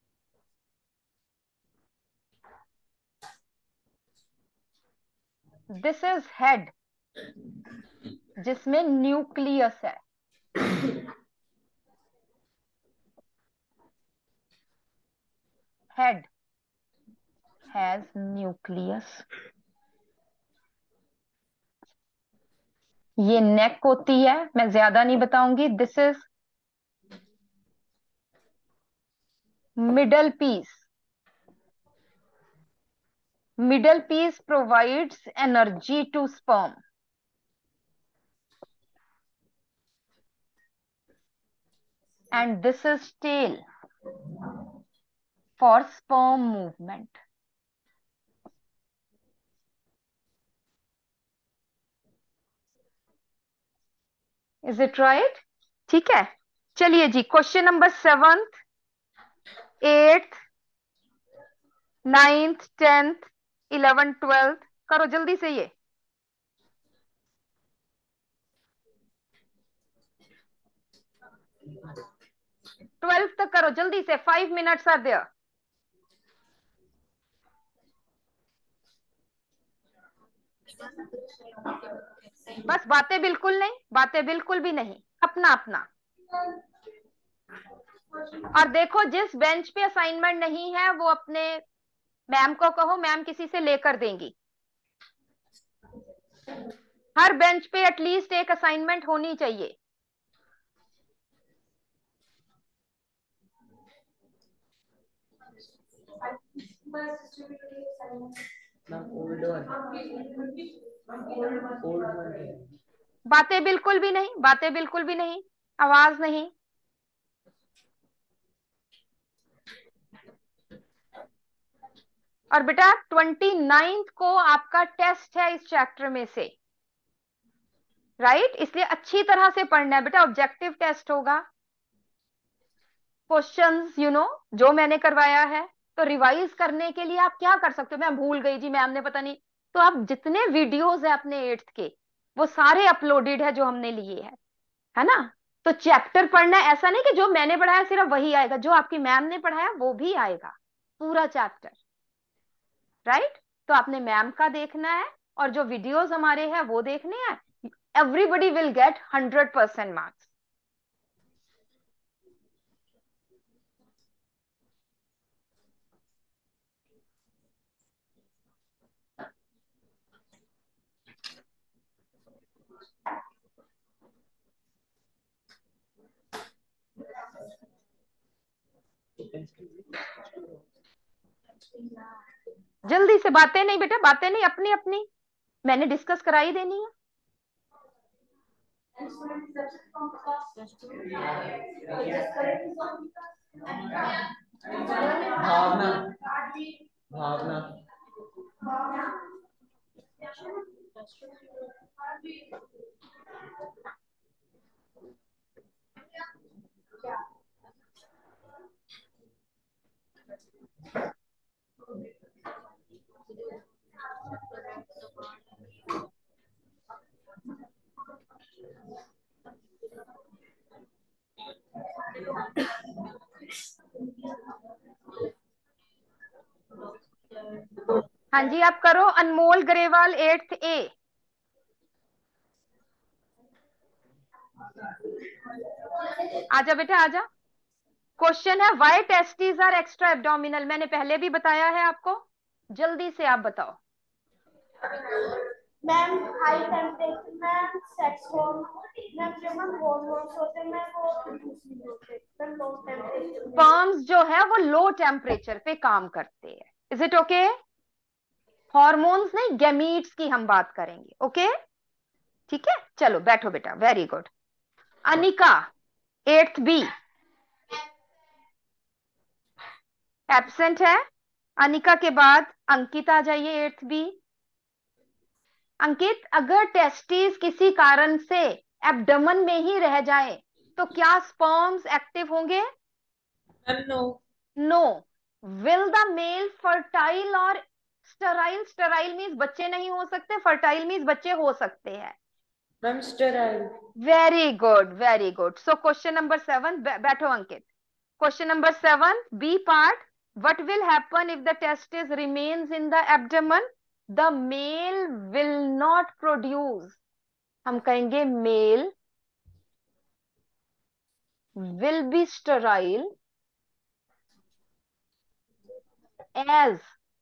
दिस इज हेड, जिसमें न्यूक्लियस है। Head has nucleus. ये नेक होती है, मैं ज्यादा नहीं बताऊंगी। This is middle piece. Middle piece provides energy to sperm, and this is tail for sperm movement. Is it right? ठीक है, चलिए जी question number seventh, eighth, ninth, tenth, eleven, twelfth करो जल्दी से। ये ट्वेल्थ तक करो जल्दी से, फाइव मिनट्स आर देयर। बस बातें बिल्कुल नहीं, बातें बिल्कुल भी नहीं, अपना अपना। और देखो जिस बेंच पे असाइनमेंट नहीं है वो अपने मैम को कहो, मैम किसी से लेकर देंगी। हर बेंच पे एटलीस्ट एक असाइनमेंट होनी चाहिए। बातें बिल्कुल भी नहीं, बातें बिल्कुल भी नहीं, आवाज नहीं। और बेटा ट्वेंटी नाइन्थ को आपका टेस्ट है इस चैप्टर में से, राइट? इसलिए अच्छी तरह से पढ़ना है बेटा, ऑब्जेक्टिव टेस्ट होगा। क्वेश्चंस यू नो जो मैंने करवाया है, तो रिवाइज करने के लिए आप क्या कर सकते हो? मैं भूल गई जी, मैम ने पता नहीं, तो आप जितने वीडियोस है अपने एट्थ के वो सारे अपलोडेड है जो हमने लिए है, है ना? तो चैप्टर पढ़ना है, ऐसा नहीं कि जो मैंने पढ़ाया सिर्फ वही आएगा, जो आपकी मैम ने पढ़ाया वो भी आएगा, पूरा चैप्टर, राइट? तो आपने मैम का देखना है और जो वीडियोस हमारे हैं वो देखने हैं। Everybody will get hundred percent marks. जल्दी से, बातें नहीं बेटा, बातें नहीं, अपनी अपनी मैंने डिस्कस करा ही देनी है। भावना भावना हाँ जी, आप करो। Anmol Grewal eighth A. आजा बेटा आजा। क्वेश्चन है why testis are extra abdominal. मैंने पहले भी बताया है आपको, जल्दी से आप बताओ। मैम हाई टेम्परेचर में सेक्स हार्मोन जब हम हार्मोन्स होते हैं मैम वो दूसरी होते हैं लो टेम्परेचर। स्पर्म्स जो है वो लो टेम्परेचर पे काम करते हैं। Is it okay? हॉर्मोन्स नहीं, गैमीट्स की हम बात करेंगे। Okay okay? ठीक है, चलो बैठो बेटा। Very good. Anika eighth B absent है। अनिका के बाद अंकित आ जाइए एट्थ बी। अंकित, अगर टेस्टिस किसी कारण से एब्डोमेन में ही रह जाए तो क्या स्पर्म्स एक्टिव होंगे? No. No. Will the male fertile और स्टराइल? स्टराइल मीन्स बच्चे नहीं हो सकते, फर्टाइल मीन्स बच्चे हो सकते हैं। Ma'am sterile. Very good, very good. So question number seven, बैठो Ankit. Question number seven B part, what will happen if the testis remains in the abdomen? The male will not produce, हम कहेंगे male will be sterile as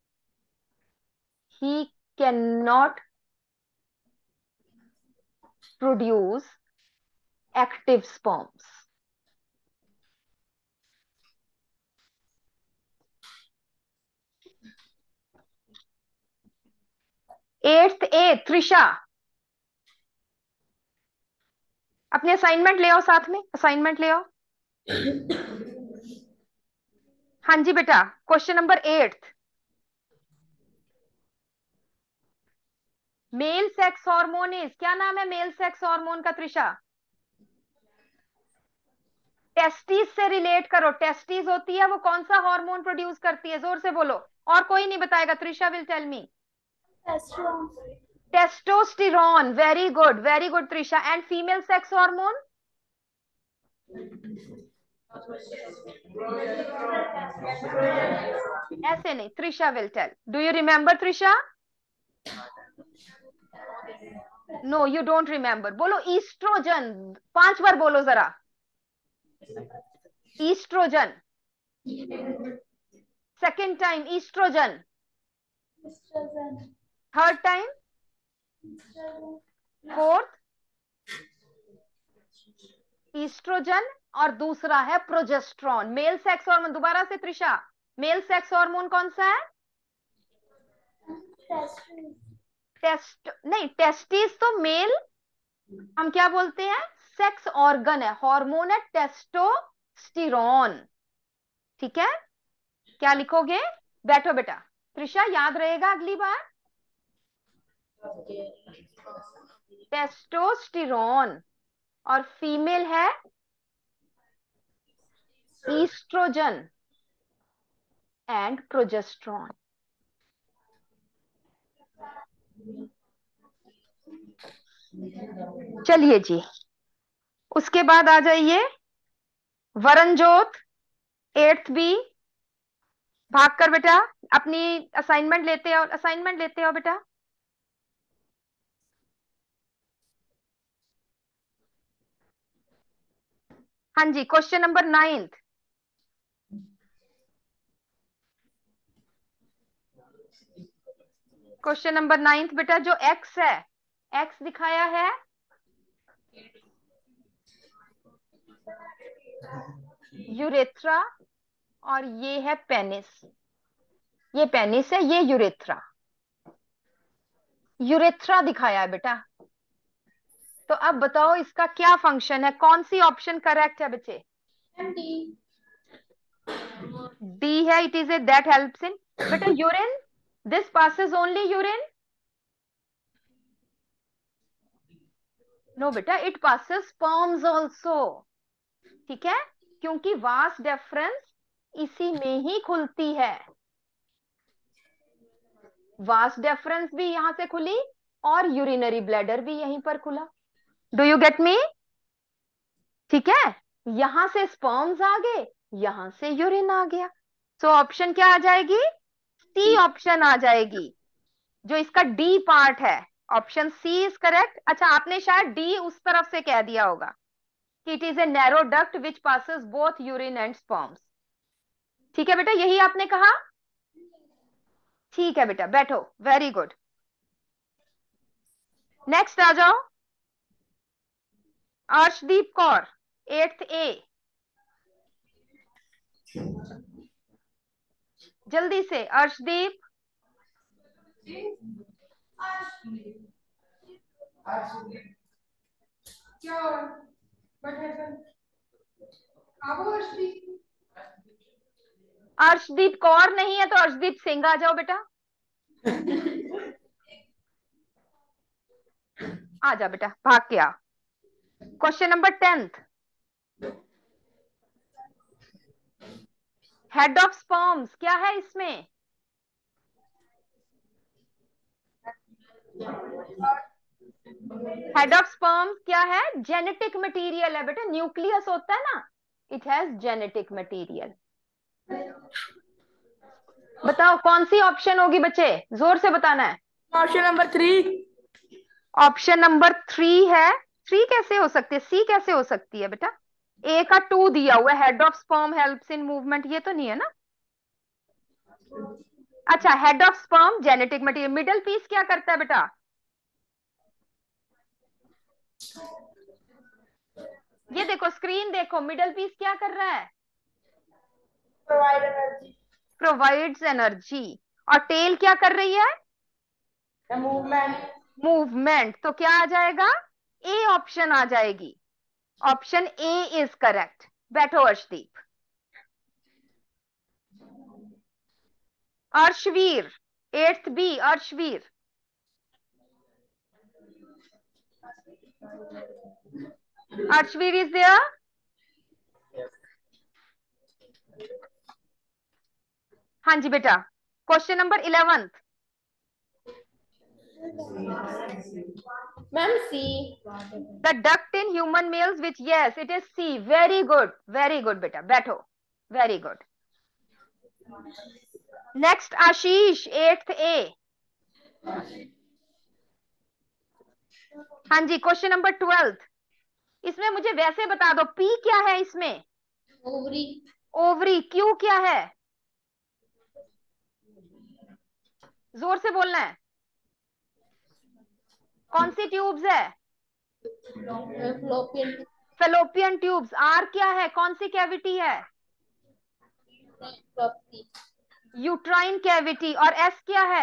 he cannot produce active sperms. Eighth A Trisha, अपने असाइनमेंट ले आओ, साथ में असाइनमेंट ले आओ। हाँ जी बेटा, question number eighth, male sex hormone is, क्या नाम है मेल सेक्स हार्मोन का त्रिशा? टेस्टिस से रिलेट करो। टेस्टिस होती है वो कौन सा हार्मोन प्रोड्यूस करती है? जोर से बोलो, और कोई नहीं बताएगा। Trisha will tell me. Testosterone. Very good, very good Trisha. And female sex hormone? ऐसे नहीं, Trisha will tell. Do you remember Trisha? No you don't remember. बोलो ईस्ट्रोजन, पांच बार बोलो जरा। Estrogen. Second time estrogen. Third time? Fourth estrogen. और दूसरा है प्रोजेस्ट्रॉन। मेल सेक्स हार्मोन, दोबारा से त्रिशा, मेल सेक्स हार्मोन कौन सा है? टेस्ट नहीं, टेस्टिस तो मेल, हम क्या बोलते हैं, सेक्स ऑर्गन है। हार्मोन है टेस्टोस्टेरोन। ठीक है, क्या लिखोगे? बैठो बेटा। त्रिशा याद रहेगा अगली बार। टेस्टोस्टेरोन और फीमेल है ईस्ट्रोजन एंड प्रोजेस्ट्रॉन। चलिए जी, उसके बाद आ जाइए वरणजोत एट्थ बी। भाग कर बेटा अपनी असाइनमेंट लेते हो, असाइनमेंट लेते हो बेटा। हाँ जी, question number ninth. Question number ninth बेटा, जो एक्स है, एक्स दिखाया है, यूरेथ्रा, और ये है पेनिस। ये पेनिस है, ये यूरेथ्रा। यूरेथ्रा दिखाया है बेटा। तो अब बताओ इसका क्या फंक्शन है, कौन सी ऑप्शन करेक्ट है बच्चे? डी है, it is a that helps in. बेटा urine, this passes only urine? No बेटा, इट पासेस स्पर्म्स आल्सो। ठीक है, क्योंकि वास डेफरेंस इसी में ही खुलती है। वास डेफरेंस भी यहां से खुली और यूरिनरी ब्लैडर भी यहीं पर खुला। Do you get me? ठीक है, यहां से स्पर्म्स आ गए, यहां से यूरिन आ गया। सो so, ऑप्शन क्या आ जाएगी? सी ऑप्शन आ जाएगी, जो इसका डी पार्ट है। Option C is correct. अच्छा, आपने शायद डी उस तरफ से कह दिया होगा कि it is a narrow duct which passes both urine and sperms. ठीक है बेटा, यही आपने कहा? ठीक है बेटा, बैठो, वेरी गुड। नेक्स्ट आ जाओ, अर्शदीप कौर, एट्थ ए, जल्दी से अर्शदीप। अर्शदीप कौर नहीं है तो अर्शदीप सिंह आ जाओ बेटा। आ जा बेटा, भाग के आ। Question number tenth, head of sperms क्या है इसमें? हेड ऑफ स्पर्म्स क्या है? जेनेटिक मटेरियल है बेटा, न्यूक्लियस होता है ना, इट हैज जेनेटिक मटेरियल। बताओ कौन सी ऑप्शन होगी बच्चे, जोर से बताना है। Option number three. Option number three है? थ्री कैसे हो सकती है, सी कैसे हो सकती है बेटा? ए का टू दिया हुआ है, head of sperm helps in movement, ये तो नहीं है ना। अच्छा, head of sperm genetic material, middle piece क्या करता है बेटा? ये देखो, स्क्रीन देखो, मिडल पीस क्या कर रहा है? Provide energy. Provides energy. और टेल क्या कर रही है? मूवमेंट। मूवमेंट। तो क्या आ जाएगा? ए ऑप्शन आ जाएगी। Option A is correct. बैठो Arshdeep. Arshveer, eighth B, Arshveer. Arshveer is there? हाँ जी बेटा। Question number eleventh, ma'am C. The duct in human males which, yes it is C. Very good, very good बेटा, बैठो, very good. Next Ashish, eighth A. हाँ जी, क्वेश्चन नंबर ट्वेल्थ, इसमें मुझे वैसे बता दो, पी क्या है इसमें? ओवरी। ओवरी। क्यू क्या है? जोर से बोलना है। कौन सी ट्यूब्स है? फ्लोपियन। Fallopian tubes. आर क्या है, कौन सी कैविटी है? Uterine cavity. और एस क्या है?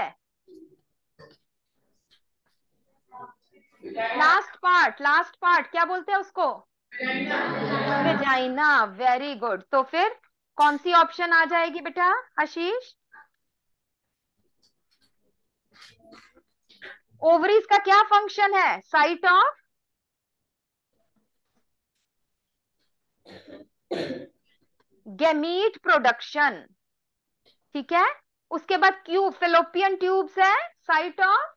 लास्ट पार्ट, लास्ट पार्ट क्या बोलते हैं उसको? वेजाइना। Very good. तो फिर कौन सी ऑप्शन आ जाएगी बेटा आशीष? ओवरीज का क्या फंक्शन है? Site of gamete production. ठीक है, उसके बाद क्यू, फेलोपियन ट्यूब्स है, साइट ऑफ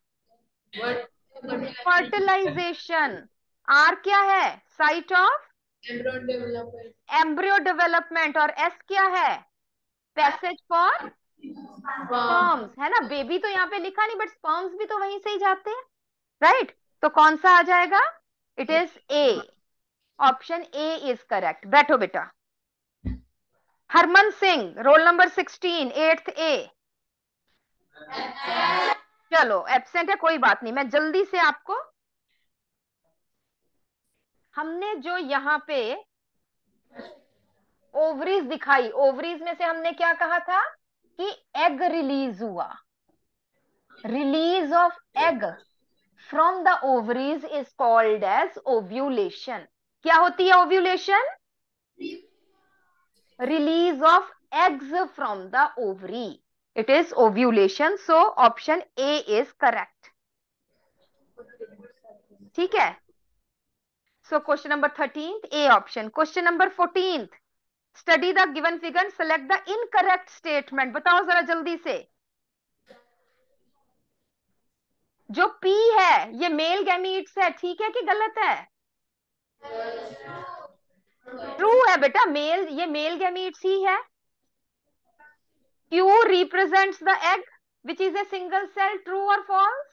फर्टिलाइजेशन। आर क्या है? Site of embryo development. Embryo development. और एस क्या है? पैसेज फॉर स्पर्म्स, है ना। बेबी तो यहाँ पे लिखा नहीं, बट स्पर्म्स भी तो वहीं से ही जाते हैं, राइट। तो कौन सा आ जाएगा? It is A. Option A is correct. बैठो बेटा। Harman Singh, roll number sixteen, eighth A. चलो एब्सेंट है, कोई बात नहीं, मैं जल्दी से आपको, हमने जो यहाँ पे ओवरीज दिखाई, ओवरीज में से हमने क्या कहा था कि एग रिलीज हुआ, release of egg from the ovaries is called as ovulation. क्या होती है ovulation? Release of eggs from the ovary. It is ovulation. So option A is correct. ठीक है. So question number thirteen A option. Question number fourteen, study the given figure, select the incorrect statement. बताओ जरा जल्दी से. जो पी है ये मेल गैमीट्स है, ठीक है कि गलत है? ट्रू है बेटा, मेल, ये मेल गैमीट्स ही है. Q represents the egg which is a single cell. True और फॉल्स?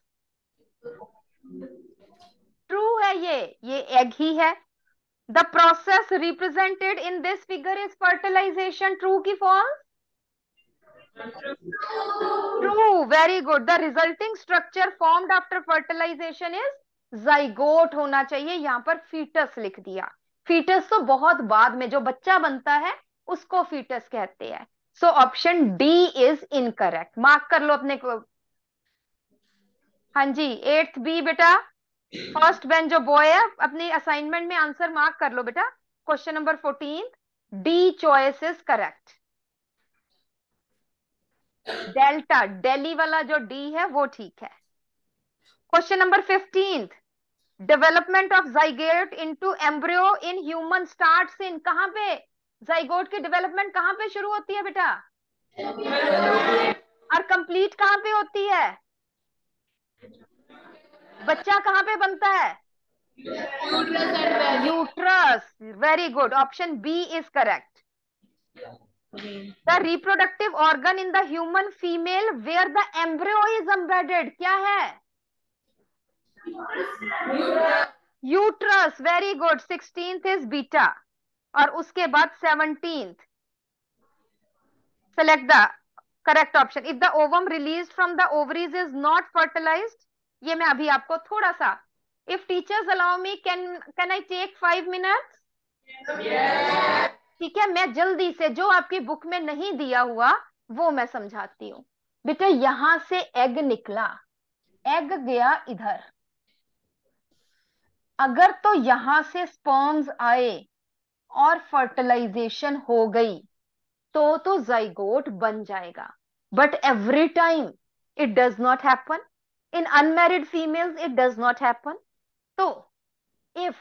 ट्रू है, ये ये एग ही है. The process represented in this figure is fertilisation. True की false? True. Very good. The resulting structure formed after fertilisation is zygote होना चाहिए. यहां पर फीटस लिख दिया. फीटस तो बहुत बाद में, जो बच्चा बनता है उसको फीटस कहते हैं. So option D is incorrect. Mark कर लो अपने को. हाँ जी, एट्थ बी बेटा, फर्स्ट बेंच जो बॉय है, अपनी असाइनमेंट में आंसर मार्क कर लो बेटा. Question number fourteen, D choice is correct. Delta, Delhi वाला जो डी है वो ठीक है. Question number fifteen, development of zygote into embryo in human starts in. कहां पे जाइगोट की डेवलपमेंट कहां पे शुरू होती है बेटा? और कंप्लीट कहां पे होती है? बच्चा कहां पे बनता है? Uterus. Very good. Option B is correct. The reproductive organ in the human female where the embryo is embedded. क्या है? Uterus. Very good. Sixteenth is beta. और उसके बाद seventeenth, select the correct option. If the ovum release from the ovaries is not fertilised. ये मैं अभी आपको थोड़ा सा, if teachers allow me, can can I take five minutes? ठीक है, मैं जल्दी से जो आपकी बुक में नहीं दिया हुआ वो मैं समझाती हूँ. बेटा यहां से एग निकला, एग गया इधर. अगर तो यहां से स्पर्म्स आए और फर्टिलाइजेशन हो गई तो तो जाइगोट बन जाएगा. But every time it does not happen. In unmarried females it does not happen. तो if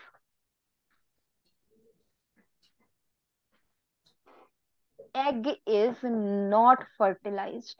egg is not fertilized,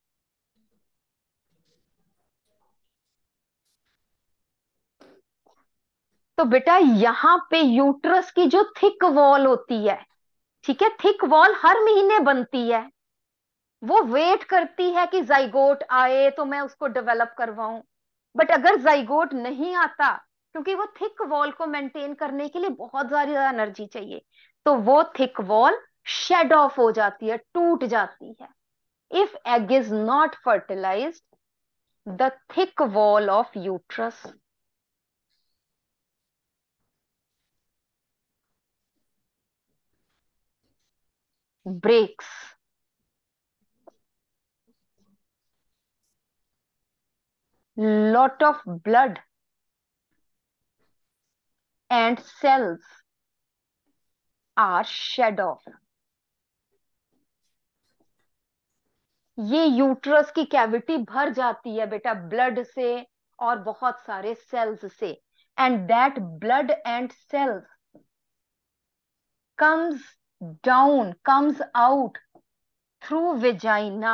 तो बेटा यहां पे यूट्रस की जो थिक वॉल होती है, ठीक है, थिक वॉल हर महीने बनती है. वो वेट करती है कि जाइगोट आए तो मैं उसको डेवलप करवाऊं. बट अगर जाइगोट नहीं आता, क्योंकि वो थिक वॉल को मेंटेन करने के लिए बहुत ज्यादा एनर्जी चाहिए, तो वो थिक वॉल शेड ऑफ हो जाती है, टूट जाती है. If egg is not fertilised, the thick wall of uterus breaks. Lot of blood and cells are shed off. ये यूट्रस की कैविटी भर जाती है बेटा ब्लड से और बहुत सारे सेल्स से. And that blood and cells comes down, comes out through vagina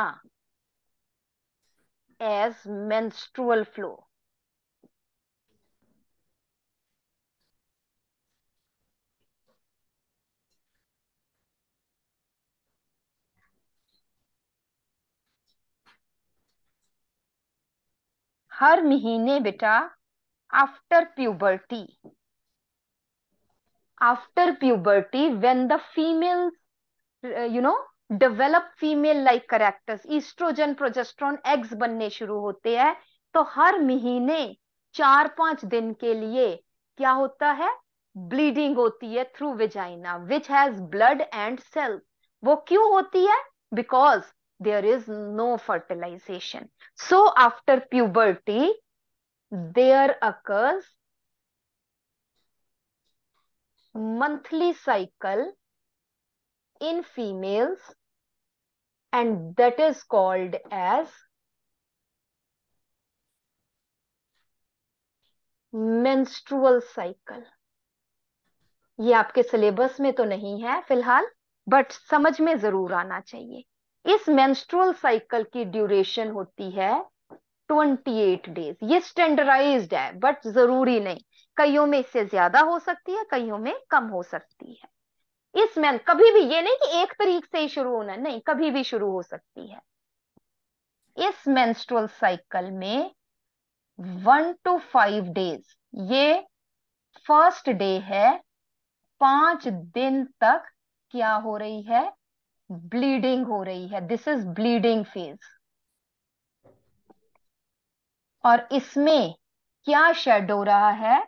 as menstrual flow. हर महीने बेटा after puberty, after puberty when the female uh, you know develop female like characters, estrogen progesterone eggs बनने शुरू होते हैं, तो हर महीने चार पांच दिन के लिए क्या होता है? ब्लीडिंग होती है through vagina which has blood and cells. वो क्यों होती है? Because there is no fertilisation. So after puberty there occurs monthly cycle in females, and that is called as menstrual cycle. ये आपके सिलेबस में तो नहीं है फिलहाल, बट समझ में जरूर आना चाहिए. इस मेंस्ट्रुअल साइकिल की ड्यूरेशन होती है अट्ठाईस डेज. ये स्टैंडर्डाइज्ड है बट जरूरी नहीं, कईयों में इससे ज्यादा हो सकती है, कईयों में कम हो सकती है. इस में कभी भी ये नहीं कि एक तारीख से ही शुरू होना है, नहीं, कभी भी शुरू हो सकती है. इस मेंस्ट्रुअल साइकिल में वन टू फाइव डेज, ये फर्स्ट डे है, पांच दिन तक क्या हो रही है, ब्लीडिंग हो रही है. This is bleeding phase. और इसमें क्या शेड हो रहा है,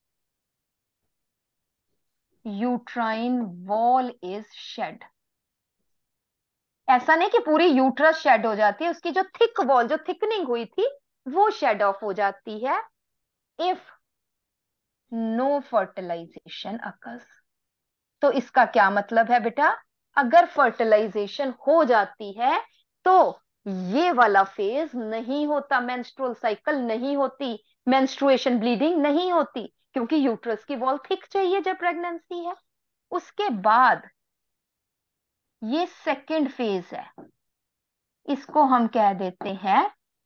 यूट्राइन वॉल इज शेड. ऐसा नहीं कि पूरी यूट्रस शेड हो जाती है, उसकी जो थिक वॉल, जो थिकनिंग हुई थी, वो शेड ऑफ हो जाती है इफ नो फर्टिलाइजेशन अकर्स. तो इसका क्या मतलब है बेटा, अगर फर्टिलाइजेशन हो जाती है तो ये वाला फेज नहीं होता, मेंस्ट्रुअल साइकिल नहीं होती, मेंस्ट्रुएशन ब्लीडिंग नहीं होती, क्योंकि यूट्रस की वॉल थिक चाहिए जब प्रेगनेंसी है. उसके बाद ये सेकंड फेज है, इसको हम कह देते हैं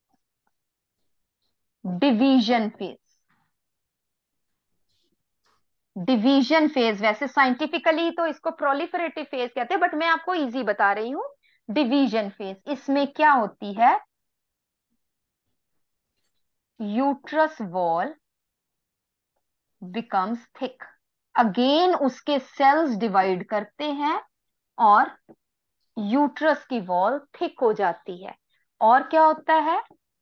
डिवीजन फेज. डिवीजन फेज वैसे साइंटिफिकली तो इसको प्रोलिफरेटिव फेज कहते हैं, बट मैं आपको इजी बता रही हूं. डिवीजन फेज, इसमें क्या होती है, uterus wall becomes thick. Again उसके सेल्स डिवाइड करते हैं और यूट्रस की वॉल थिक हो जाती है. और क्या होता है,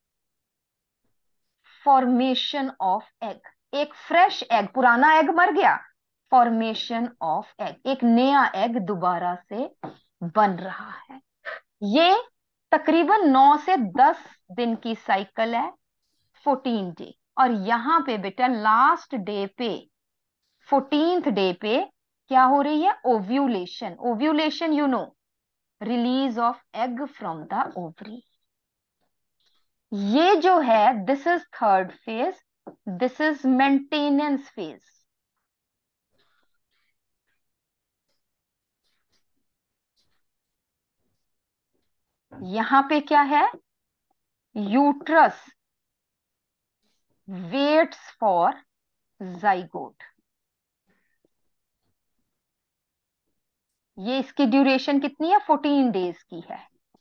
फॉर्मेशन ऑफ एग. एक फ्रेश एग, पुराना एग मर गया, फॉर्मेशन ऑफ एग, एक नया एग दोबारा से बन रहा है. ये तकरीबन नौ से दस दिन की साइकिल है, फोर्टीन डे. और यहां पे बेटा लास्ट डे पे, फोर्टींथ डे पे क्या हो रही है, ovulation. Ovulation you know, release of egg from the ovary. ये जो है, this is third phase, this is maintenance phase. यहां पे क्या है, यूट्रस वेट्स फॉर जाइगोट. ये इसकी ड्यूरेशन कितनी है, फोर्टीन डेज की है.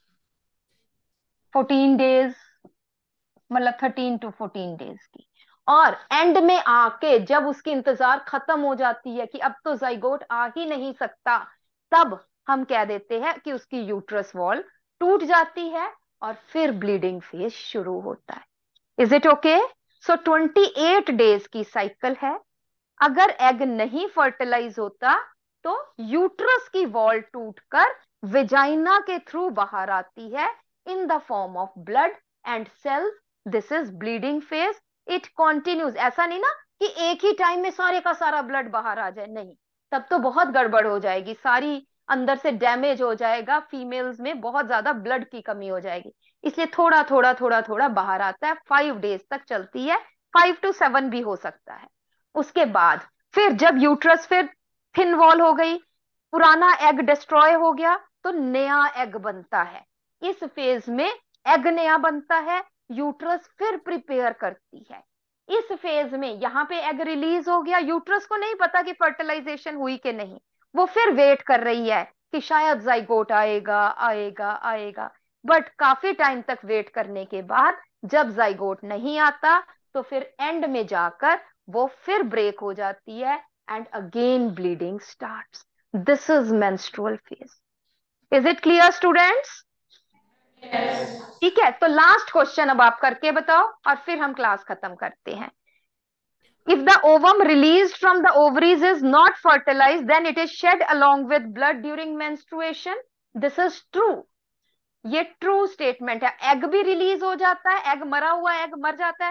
फोर्टीन डेज मतलब थर्टीन टू फोर्टीन डेज की. और एंड में आके जब उसकी इंतजार खत्म हो जाती है कि अब तो जाइगोट आ ही नहीं सकता, तब हम कह देते हैं कि उसकी यूट्रस वॉल टूट जाती है और फिर ब्लीडिंग फेज शुरू होता है. Is it okay? So twenty eight days की साइकिल है. अगर एग नहीं फर्टिलाइज होता तो यूट्रस की वॉल टूटकर वेजाइना के थ्रू बाहर आती है in the form of blood and cells. This is bleeding phase. It continues. ऐसा नहीं ना कि एक ही टाइम में सारे का सारा ब्लड बाहर आ जाए, नहीं, तब तो बहुत गड़बड़ हो जाएगी, सारी अंदर से डैमेज हो जाएगा, फीमेल्स में बहुत ज्यादा ब्लड की कमी हो जाएगी. इसलिए थोड़ा थोड़ा थोड़ा थोड़ा बाहर आता है. फाइव डेज तक चलती है, फाइव टू सेवन भी हो सकता है. उसके बाद फिर जब यूट्रस फिर थिन वॉल हो गई, पुराना एग डिस्ट्रॉय हो गया, तो नया एग बनता है. इस फेज में एग नया बनता है, यूट्रस फिर प्रिपेयर करती है. इस फेज में यहां पे एग रिलीज हो गया, यूट्रस को नहीं पता कि फर्टिलाइजेशन हुई कि नहीं, वो फिर वेट कर रही है कि शायद जाइगोट आएगा आएगा आएगा. बट काफी टाइम तक वेट करने के बाद जब जाइगोट नहीं आता तो फिर एंड में जाकर वो फिर ब्रेक हो जाती है and again bleeding starts. This is menstrual phase. Is it clear students? ठीक है, तो लास्ट क्वेश्चन अब आप करके बताओ और फिर हम क्लास खत्म करते हैं. If the ovum released from the ovaries is not fertilized, then it is shed along with blood during menstruation. This is true. ये ट्रू स्टेटमेंट है. एग भी रिलीज हो जाता है, एग मरा हुआ एग मर जाता है,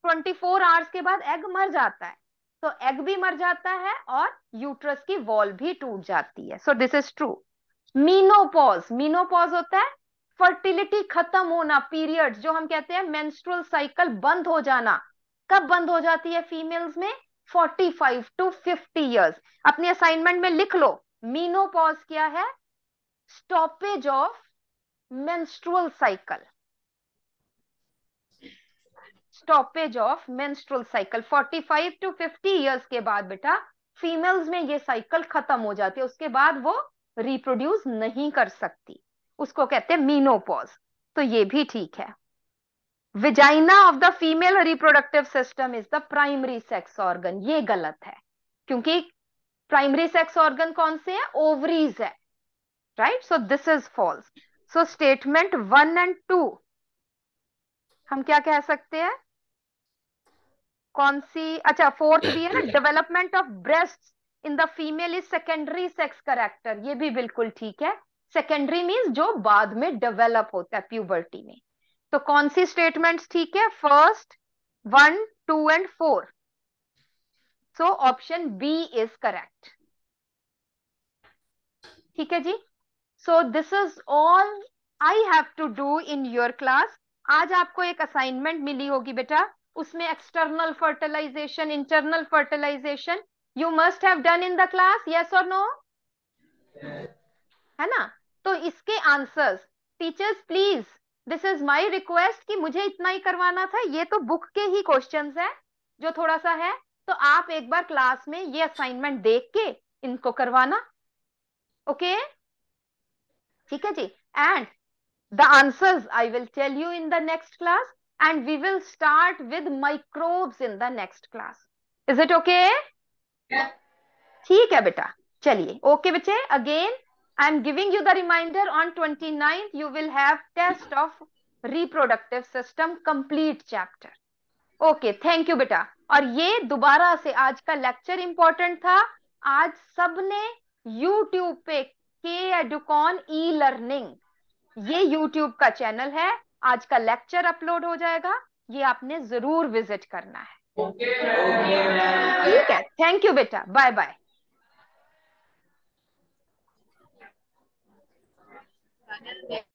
ट्वेंटी फोर आवर्स के बाद एग मर जाता है, तो एग भी मर जाता है और यूट्रस की वॉल भी टूट जाती है। So this is true. Menopause, menopause होता है फर्टिलिटी खत्म होना, पीरियड्स जो हम कहते हैं मेंस्ट्रुअल साइकिल बंद हो जाना। कब बंद हो जाती है फीमेल्स में? Forty five to fifty years. अपनी असाइनमेंट में लिख लो, मीनोपॉज क्या है? Stoppage of menstrual cycle, stoppage of menstrual cycle. Forty five to fifty years के बाद बेटा फीमेल्स में ये साइकिल खत्म हो जाती है, उसके बाद वो रिप्रोड्यूस नहीं कर सकती, उसको कहते हैं मीनोपॉज। तो ये भी ठीक है। Vagina of the female reproductive system is the primary sex organ, ये गलत है, क्योंकि प्राइमरी सेक्स ऑर्गन कौन से है? ओवरीज है, right? So this is false. So statement one and two हम क्या कह सकते हैं? कौन सी? अच्छा, फोर्थ भी है ना, development of breast in the female is secondary sex character, ये भी बिल्कुल ठीक है। सेकेंडरी मीन्स जो बाद में डेवलप होता है प्यूबर्टी में। तो कौन सी स्टेटमेंट्स ठीक है? First, one, two and four. So option B is correct. ठीक है जी। So this is all I have to do in your class. आज आपको एक असाइनमेंट मिली होगी बेटा, उसमें external fertilization, internal fertilization you must have done in the class, yes और नो? है ना? तो इसके answers teachers please, this is my request कि मुझे इतना ही करवाना था, ये तो बुक के ही क्वेश्चंस है जो थोड़ा सा है, तो आप एक बार क्लास में ये असाइनमेंट देख के इनको करवाना, ओके? ठीक है जी। And the answers I will tell you in the next class, and we will start with microbes in the next class. Is it okay? Yeah. ठीक है बेटा, चलिए ओके बच्चे। Again I am giving you the reminder, on twenty ninth you will have test of reproductive system complete chapter. Okay, thank you बेटा। और ये दोबारा से आज का लेक्चर इंपॉर्टेंट था। आज सबने यूट्यूब पे के एडुकॉन ई लर्निंग, ये यूट्यूब का चैनल है, आज का लेक्चर अपलोड हो जाएगा, ये आपने जरूर विजिट करना है। ठीक है, थैंक यू बेटा, बाय बाय।